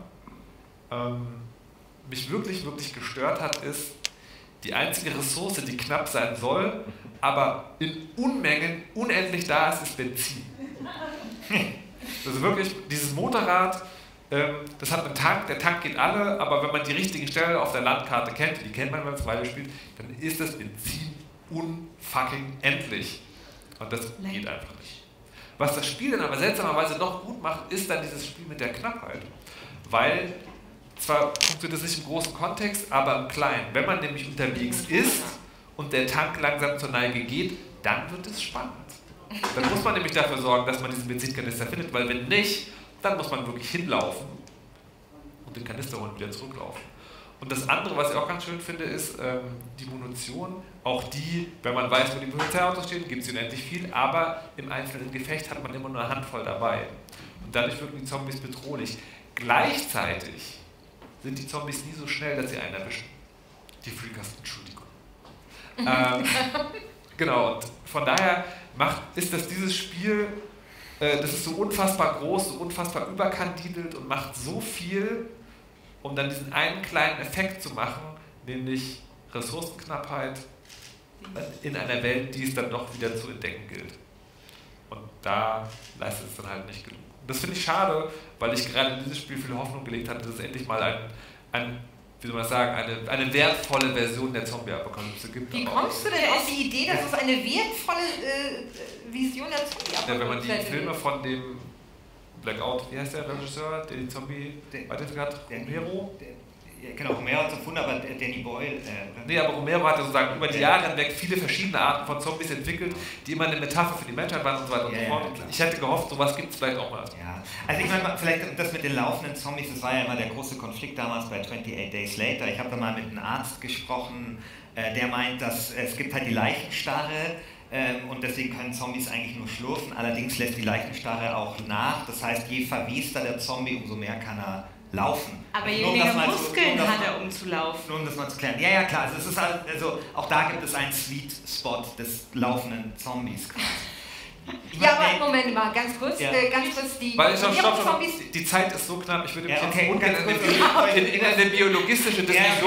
mich wirklich, wirklich gestört hat, ist, die einzige Ressource, die knapp sein soll, aber in Unmengen unendlich da ist, ist Benzin. Also wirklich, dieses Motorrad, das hat einen Tank, der Tank geht alle, aber wenn man die richtige Stelle auf der Landkarte kennt, die kennt man, wenn man es weiter spielt, dann ist das Benzin unfucking endlich. Und das geht einfach nicht. Was das Spiel dann aber seltsamerweise noch gut macht, ist dann dieses Spiel mit der Knappheit. Weil zwar funktioniert das nicht im großen Kontext, aber im Kleinen. Wenn man nämlich unterwegs ist und der Tank langsam zur Neige geht, dann wird es spannend. Dann muss man nämlich dafür sorgen, dass man diesen Benzinkanister findet, weil wenn nicht, dann muss man wirklich hinlaufen und den Kanister holen und wieder zurücklaufen. Und das andere, was ich auch ganz schön finde, ist die Munition. Auch die, wenn man weiß, wo die Polizeiautos stehen, gibt es unendlich viel, aber im einzelnen Gefecht hat man immer nur eine Handvoll dabei. Und dadurch wirken die Zombies bedrohlich. Gleichzeitig sind die Zombies nie so schnell, dass sie einen erwischen. Die Freakers, Entschuldigung. Genau, und von daher ist das dieses Spiel, das ist so unfassbar groß, so unfassbar überkandidelt und macht so viel um dann diesen einen kleinen Effekt zu machen, nämlich Ressourcenknappheit in einer Welt, die es dann doch wieder zu entdecken gilt. Und da leistet es dann halt nicht genug. Das finde ich schade, weil ich gerade in dieses Spiel viel Hoffnung gelegt hatte, dass es endlich mal wie soll man sagen, eine wertvolle Version der Zombie-Apokalypse gibt. Wie kommst du denn auf die Idee, dass es eine wertvolle Vision der Zombie-Apokalypse Ja, wenn man die Filme von dem Blackout, wie heißt der Regisseur, der die Zombie weiterentwickelt hat? Romero? Genau, Romero hat es erfunden, aber Danny Boyle... Nee, aber Romero hat sozusagen über die Jahre hinweg viele verschiedene Arten von Zombies entwickelt, die immer eine Metapher für die Menschheit waren und so weiter und so fort. Ich hätte gehofft, sowas gibt es vielleicht auch mal. Ja, also ich meine, vielleicht das mit den laufenden Zombies, das war ja immer der große Konflikt damals bei 28 Days Later. Ich habe da mal mit einem Arzt gesprochen, der meint, dass es gibt halt die Leichenstarre, und deswegen können Zombies eigentlich nur schlurfen. Allerdings lässt die Leichenstarre auch nach. Das heißt, je verwiester der Zombie, umso mehr kann er laufen. Aber je mehr Muskeln hat er, um zu laufen. Nur um das mal zu klären. Ja, klar. Also, es ist halt, auch da gibt es einen Sweet Spot des laufenden Zombies quasi. Ja, aber Moment mal, ganz kurz die Zombies. Die Zeit ist so knapp, ich würde mich jetzt ungern in eine biologistische Diskussion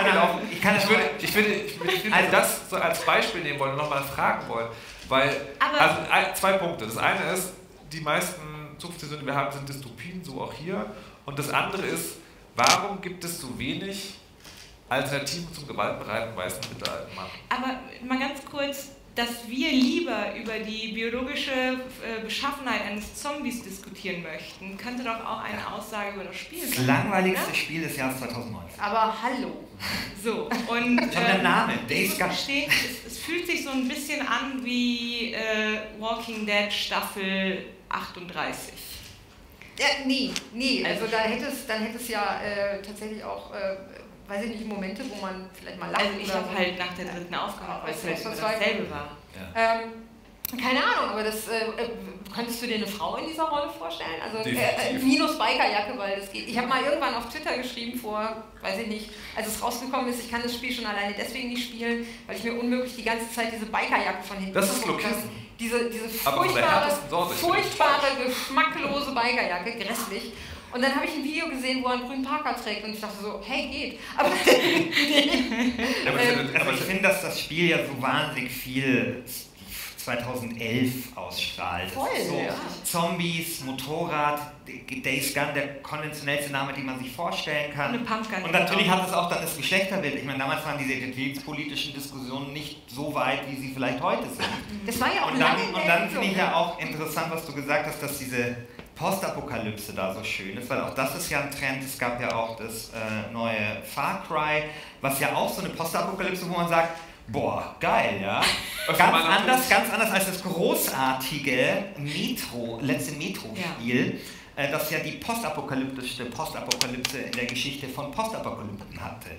ich würde das so als Beispiel nehmen wollen und nochmal fragen wollen. Weil, zwei Punkte. Das eine ist, die meisten Zukunftsvisionen, die wir haben, sind Dystopien, so auch hier. Und das andere ist, warum gibt es so wenig Alternativen zum gewaltbereiten weißen mittelalten Mann? Aber mal ganz kurz, dass wir lieber über die biologische Beschaffenheit eines Zombies diskutieren möchten, könnte doch auch eine Aussage über das Spiel sein. Das langweiligste Spiel des Jahres 2019. Aber hallo. So, und schon der Name, ich muss gestehen, es fühlt sich so ein bisschen an wie Walking Dead Staffel 38. Ja, nee, also dann hätte es ja tatsächlich auch, weiß ich nicht, Momente, wo man vielleicht mal lacht. Also ich habe halt nach der dritten aufgehört, weil es halt dasselbe war. Ja. Keine Ahnung, aber das könntest du dir eine Frau in dieser Rolle vorstellen? Also minus Bikerjacke, weil das geht. Ich habe mal irgendwann auf Twitter geschrieben vor, weiß ich nicht, als es rausgekommen ist, ich kann das Spiel schon alleine deswegen nicht spielen, weil ich mir unmöglich die ganze Zeit diese Bikerjacke von hinten... Das ist Lokisten. Diese furchtbare, geschmacklose Bikerjacke, grässlich. Und dann habe ich ein Video gesehen, wo er einen grünen Parker trägt und ich dachte so, hey, geht. Aber ich finde, dass das Spiel ja so wahnsinnig viel 2011 ausstrahlt. Voll, so ja. Zombies, Motorrad, Days Gone, der konventionellste Name, den man sich vorstellen kann. Und natürlich hat es auch dann das Geschlechterbild. Ich meine, damals waren diese identitätspolitischen Diskussionen nicht so weit, wie sie vielleicht heute sind. Das war ja auch und dann finde ich ja auch interessant, was du gesagt hast, dass diese Postapokalypse da so schön ist, weil auch das ist ja ein Trend. Es gab ja auch das neue Far Cry, was ja auch so eine Postapokalypse, wo man sagt, boah, geil, ja. Ganz anders als das großartige letzte Metro-Spiel, das ja die postapokalyptische Postapokalypse in der Geschichte von Postapokalypsen hatte.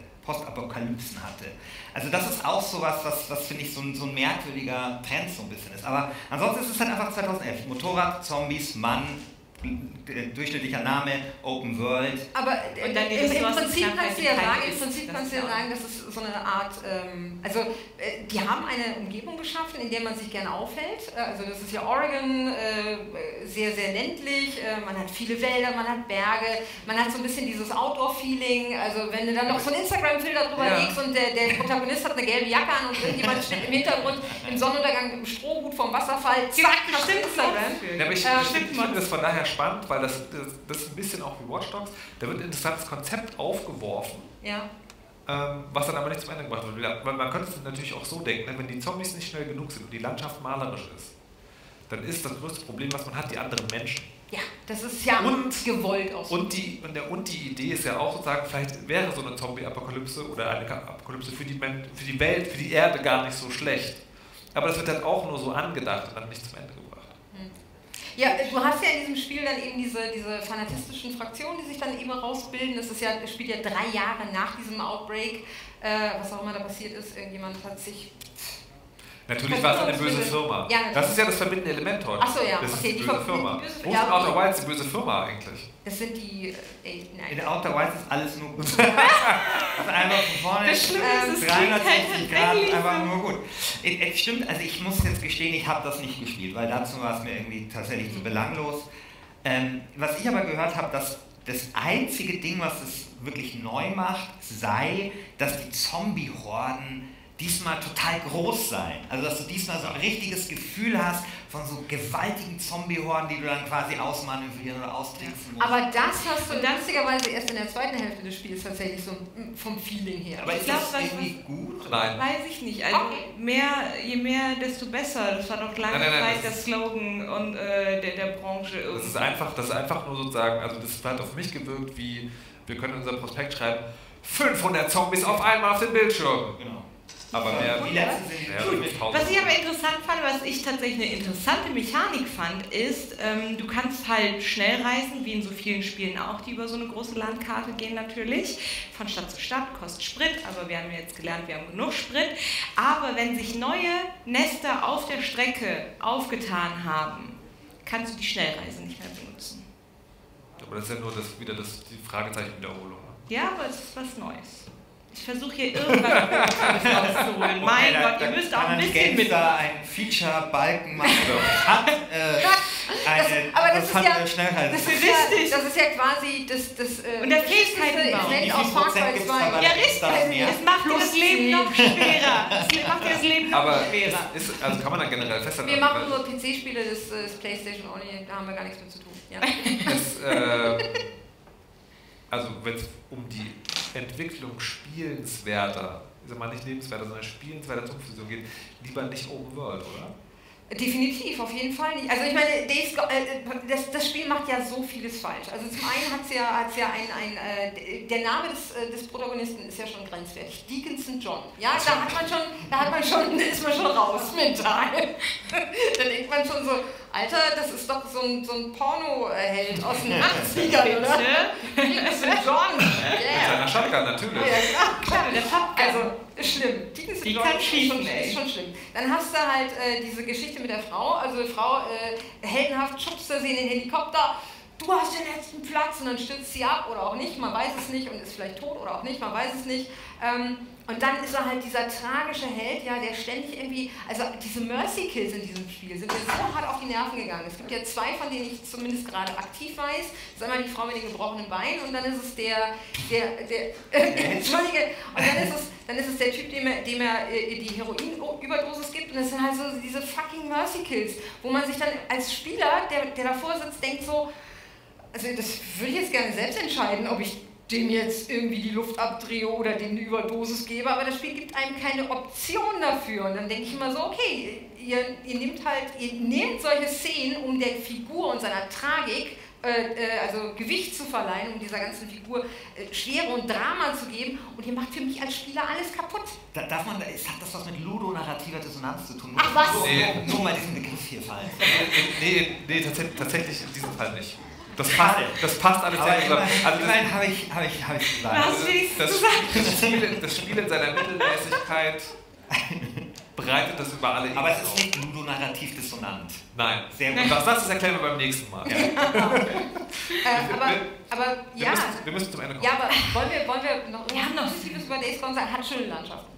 Also das ist auch sowas, was finde ich so ein merkwürdiger Trend so ein bisschen ist. Aber ansonsten ist es halt einfach 2011. Motorrad, Zombies, Mann, durchschnittlicher Name, Open World. Aber im Prinzip kannst du ja sagen, dass es so eine Art, die haben eine Umgebung geschaffen, in der man sich gerne aufhält. Also das ist ja Oregon, sehr, sehr ländlich, man hat viele Wälder, man hat Berge, man hat so ein bisschen dieses Outdoor-Feeling. Also wenn du dann noch so ein Instagram-Filter drüber legst und der Protagonist hat eine gelbe Jacke an und irgendjemand steht im Hintergrund im Sonnenuntergang mit einem Strohhut vom Wasserfall, zack, hast du Instagram. Ja, aber ich finde das von daher spannend, weil das ist ein bisschen auch wie Watch Dogs, da wird ein interessantes Konzept aufgeworfen, was dann aber nicht zum Ende gemacht wird. Weil man könnte es natürlich auch so denken, wenn die Zombies nicht schnell genug sind und die Landschaft malerisch ist, dann ist das größte Problem, was man hat, die anderen Menschen. Ja, das ist ja gewollt auch so. Und die Idee ist ja auch sozusagen, vielleicht wäre so eine Zombie-Apokalypse oder eine Apokalypse für die Welt, für die Erde gar nicht so schlecht. Aber das wird dann auch nur so angedacht und dann nicht zum Ende gebracht. Ja, du hast ja in diesem Spiel dann eben diese fanatistischen Fraktionen, die sich dann eben rausbilden. Das spielt ja 3 Jahre nach diesem Outbreak, was auch immer da passiert ist. Irgendjemand hat sich... Natürlich war es eine böse Firma. Ja, das ist ja das verbindende Element heute. Achso, ja. Das ist die böse Firma. Wo ist Outer Wilds die böse Firma eigentlich? Das sind die... In Outer Wilds ist alles nur gut. Das ist einfach von vorne das Schlimme ist, 360 Grad, einfach nur gut. Stimmt, also ich muss jetzt gestehen, ich habe das nicht gespielt, weil dazu war es mir irgendwie tatsächlich zu belanglos. Was ich aber gehört habe, dass das einzige Ding, was es wirklich neu macht, sei, dass die Zombie-Horden diesmal total groß sein. Also dass du diesmal so ein richtiges Gefühl hast von so gewaltigen Zombie-Horden, die du dann quasi ausmanövrieren oder austricksen musst. Aber das hast du lustigerweise erst in der zweiten Hälfte des Spiels tatsächlich so vom Feeling her. Aber ist das irgendwie gut? Nein. Weiß ich nicht. Also je mehr, desto besser. Das war doch lange Zeit der Slogan und der Branche. Das ist einfach nur sozusagen, also das hat auf mich gewirkt wie, wir können in unser Prospekt schreiben, 500 Zombies auf einmal auf dem Bildschirm. Genau. Aber mehr Die letzten sind Was ich aber interessant fand, was ich tatsächlich eine interessante Mechanik fand, ist, du kannst halt schnell reisen, wie in so vielen Spielen auch, die über so eine große Landkarte gehen natürlich, von Stadt zu Stadt, kostet Sprit, aber wir haben jetzt gelernt, wir haben genug Sprit. Aber wenn sich neue Nester auf der Strecke aufgetan haben, kannst du die Schnellreise nicht mehr benutzen. Aber das ist ja nur die Fragezeichen-Wiederholung. Ne? Ja, aber es ist was Neues. Ich versuche hier irgendwas rauszuholen. Mein Gott, ihr müsst auch ein bisschen mit. Da einen Feature-Balken machen. Hat eine Schnellreise. Das ist ja quasi das und der Fähigkeitenbaum. Aus Far Cry 2. Ja, richtig. Es macht dir das Leben noch schwerer. Es macht dir das Leben noch schwerer. Also kann man dann generell festhalten. Wir machen nur PC-Spiele des PlayStation Only, da haben wir gar nichts mit zu tun. Ja. Also wenn es um die Entwicklung spielenswerter, ich sag mal nicht lebenswerter, sondern spielenswerter Zugfusion geht, lieber nicht Open World, oder? Definitiv, auf jeden Fall nicht. Also ich meine, das Spiel macht ja so vieles falsch. Also zum einen hat es ja der Name des Protagonisten ist ja schon grenzwertig. Deacon St. John. Ja, ist man schon raus mental. Da denkt man schon so, Alter, das ist doch so ein Porno-Held aus den 80ern, oder? Deacon St. John. Mit seiner Shotgun natürlich. Ja, klar, der Shotgun. Also, schlimm. Die kann schießen, ist schon schlimm. Dann hast du halt diese Geschichte mit der Frau. Also die Frau heldenhaft schubst sie in den Helikopter. Du hast den letzten Platz und dann stürzt sie ab oder auch nicht, man weiß es nicht und ist vielleicht tot oder auch nicht, man weiß es nicht. Und dann ist er halt dieser tragische Held, ja, der ständig irgendwie, also diese Mercy Kills in diesem Spiel sind mir so hart auf die Nerven gegangen. Es gibt ja 2, von denen ich zumindest gerade aktiv weiß. Das ist einmal die Frau mit den gebrochenen Beinen und dann ist es Entschuldige, und dann ist es der Typ, dem er die Heroinüberdosis gibt und das sind halt so diese fucking Mercy Kills, wo man sich dann als Spieler, der davor sitzt, denkt so, also das würde ich jetzt gerne selbst entscheiden, ob ich dem jetzt irgendwie die Luft abdrehe oder dem eine Überdosis gebe, aber das Spiel gibt einem keine Option dafür. Und dann denke ich immer so, okay, ihr nehmt solche Szenen, um der Figur und seiner Tragik also Gewicht zu verleihen, um dieser ganzen Figur Schwere und Drama zu geben und ihr macht für mich als Spieler alles kaputt. Hat das was mit ludonarrativer Dissonanz zu tun? Ach was? Nur mal diesen Begriff hier fallen. Nee, tatsächlich in diesem Fall nicht. Das passt alles sehr gut. Immerhin habe ich gesagt. Das Spiel in seiner Mittelmäßigkeit breitet das über alle Ebenen. Aber es ist nicht ludonarrativ dissonant. Nein. Sehr gut. Das erklären wir beim nächsten Mal. Ja. Wir müssen zum Ende kommen. Ja, aber wollen wir noch Positives über Days Gone sagen? Hat schöne Landschaften.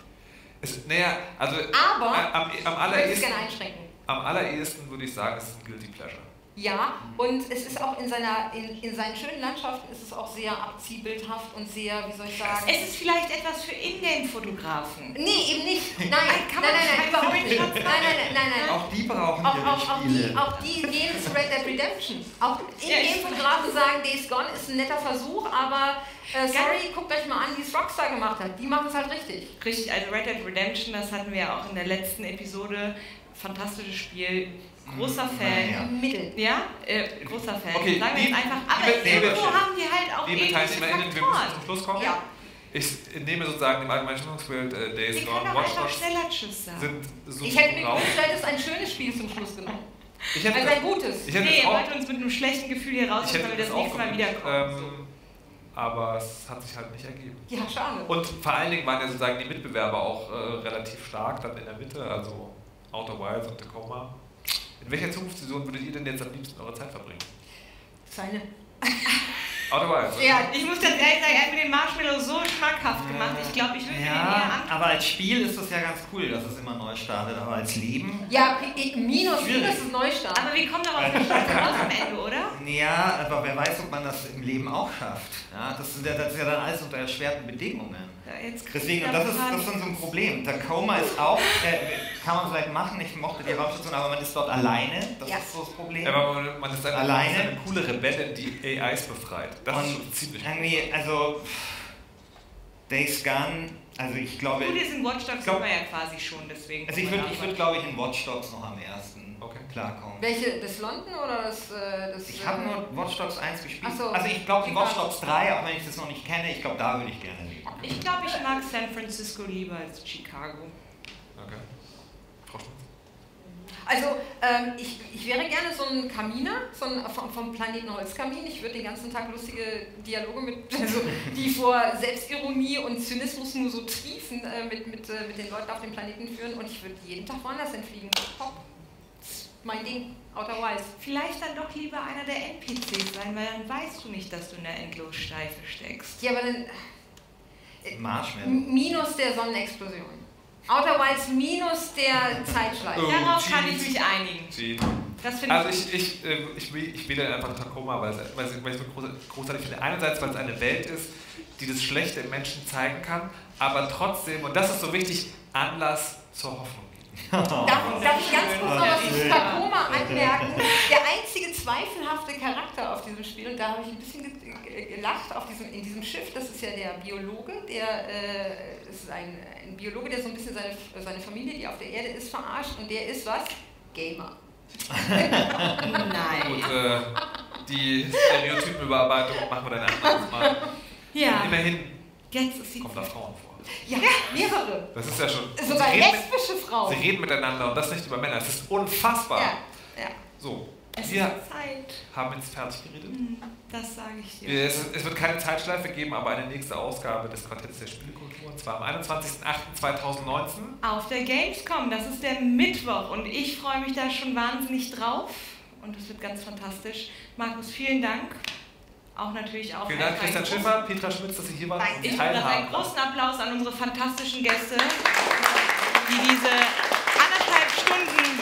Aber ich würde es gerne einschränken. Am allerersten würde ich sagen, es ist ein Guilty Pleasure. Ja, und es ist auch in seinen schönen Landschaften ist es auch sehr abziehbildhaft und sehr, wie soll ich sagen... Es ist vielleicht etwas für Ingame-Fotografen. Nee, eben nicht. Nein, überhaupt nicht. Nein. Auch die brauchen ihre Spiele. Auch die gehen zu Red Dead Redemption. Auch Ingame-Fotografen sagen, Days Gone ist ein netter Versuch, aber sorry, guckt euch mal an, wie es Rockstar gemacht hat. Die machen es halt richtig. Richtig, also Red Dead Redemption, das hatten wir ja auch in der letzten Episode. Fantastisches Spiel. Großer Fan. Ja. Mittel. Ja, großer Fan. Okay, sagen wir jetzt einfach. Aber irgendwo haben die halt auch liebe TeilnehmerInnen, wir müssen zum Schluss kommen. Ja. Ich nehme sozusagen im allgemeinen Stimmungsbild Days Gone, Watch Dogs sind so ich hätte mir gewünscht, du hättest ein schönes Spiel zum Schluss genommen. Also ein gutes. Ihr wollt uns mit einem schlechten Gefühl hier raus, weil wir das nächste Mal wiederkommen. Aber es hat sich halt nicht ergeben. Ja, schade. Und vor allen Dingen waren ja sozusagen die Mitbewerber auch relativ stark dann in der Mitte, also Outer Wilds und Tacoma. In welcher Zukunftsvision würdet ihr denn jetzt am liebsten eure Zeit verbringen? Seine. Outer Wilds. Ja, ich muss ganz ehrlich sagen, er hat mir den Marshmallow so schmackhaft gemacht. Ich glaube, ich würde mir den eher angucken. Aber als Spiel ist das ja ganz cool, dass es immer neu startet, aber als Leben... Ja, minus ist Neustart. Aber wir kommen darauf nicht raus am Ende, oder? Ja, aber wer weiß, ob man das im Leben auch schafft. Ja, das ist ja dann alles unter erschwerten Bedingungen. Ja, Deswegen, und das ist dann so ein Problem. Tacoma ist auch, kann man vielleicht machen, ich mochte die Raumstation, aber man ist dort alleine, das ist so das Problem. Aber man ist alleine. eine coole Rebellin, die AIs befreit. Das ist schon ziemlich irgendwie, also Days Gone, also ich glaube... Gut, ist in Watch Dogs sind wir ja quasi schon, deswegen... Also ich würde glaube ich, in Watch Dogs noch am ersten klarkommen. Welche, das London oder das... ich habe nur Watch Dogs 1 gespielt. So, also ich glaube, in Watch Dogs 3, auch wenn ich das noch nicht kenne, ich glaube, da würde ich gerne leben. Ich glaube, ich mag San Francisco lieber als Chicago. Okay. Frau Schmitz? Also, ich wäre gerne so ein Kaminer, vom Planeten Holzkamin. Ich würde den ganzen Tag lustige Dialoge die vor Selbstironie und Zynismus nur so triefen, mit den Leuten auf dem Planeten führen. Und ich würde jeden Tag woanders hinfliegen. Hopp. Mein Ding, Outer Wilds. Vielleicht dann doch lieber einer der NPCs sein, weil dann weißt du nicht, dass du in der Endlosschleife steckst. Ja, aber dann... Marshmallow. Minus der Sonnenexplosion. Outer Wilds minus der Zeitschleife. Darauf kann ich mich einigen. Das also ich wähle einfach Tacoma, weil ich es großartig finde. Einerseits, weil es eine Welt ist, die das Schlechte im Menschen zeigen kann, aber trotzdem, und das ist so wichtig, Anlass zur Hoffnung. Darf ich ganz kurz noch was zu Tacoma anmerken? Der einzige zweifelhafte Charakter auf diesem Spiel, und da habe ich ein bisschen gelacht, in diesem Schiff, das ist ja der Biologe, ist ein Biologe, der so ein bisschen seine Familie, die auf der Erde ist, verarscht, und der ist was? Gamer. Nein. Gut, die Stereotypenüberarbeitung machen wir dann einfach mal. Ja. Und immerhin kommt da Frauen vor. Ja, mehrere. Das ist ja schon... Sogar lesbische Frauen. Sie reden miteinander und das nicht über Männer. Das ist unfassbar. Ja. So, wir haben jetzt fertig geredet. Das sage ich dir. Es wird keine Zeitschleife geben, aber eine nächste Ausgabe des Quartetts der Spielekultur, und zwar am 21.08.2019. Auf der Gamescom, das ist der Mittwoch, und ich freue mich da schon wahnsinnig drauf. Und es wird ganz fantastisch. Markus, vielen Dank. Auch natürlich auch. Vielen Dank, Christian Schiffer, Petra Schmitz, dass Sie hier waren. Ich würde einen großen Applaus an unsere fantastischen Gäste, die diese 1,5 Stunden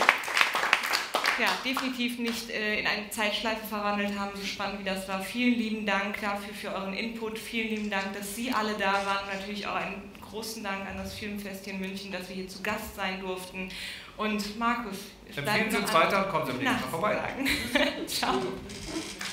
definitiv nicht in eine Zeitschleife verwandelt haben, so spannend wie das war. Vielen lieben Dank dafür für euren Input. Vielen lieben Dank, dass Sie alle da waren. Und natürlich auch einen großen Dank an das Filmfest hier in München, dass wir hier zu Gast sein durften. Und Markus, empfehlen Sie uns weiter und kommen Sie am nächsten Mal vorbei. Ciao.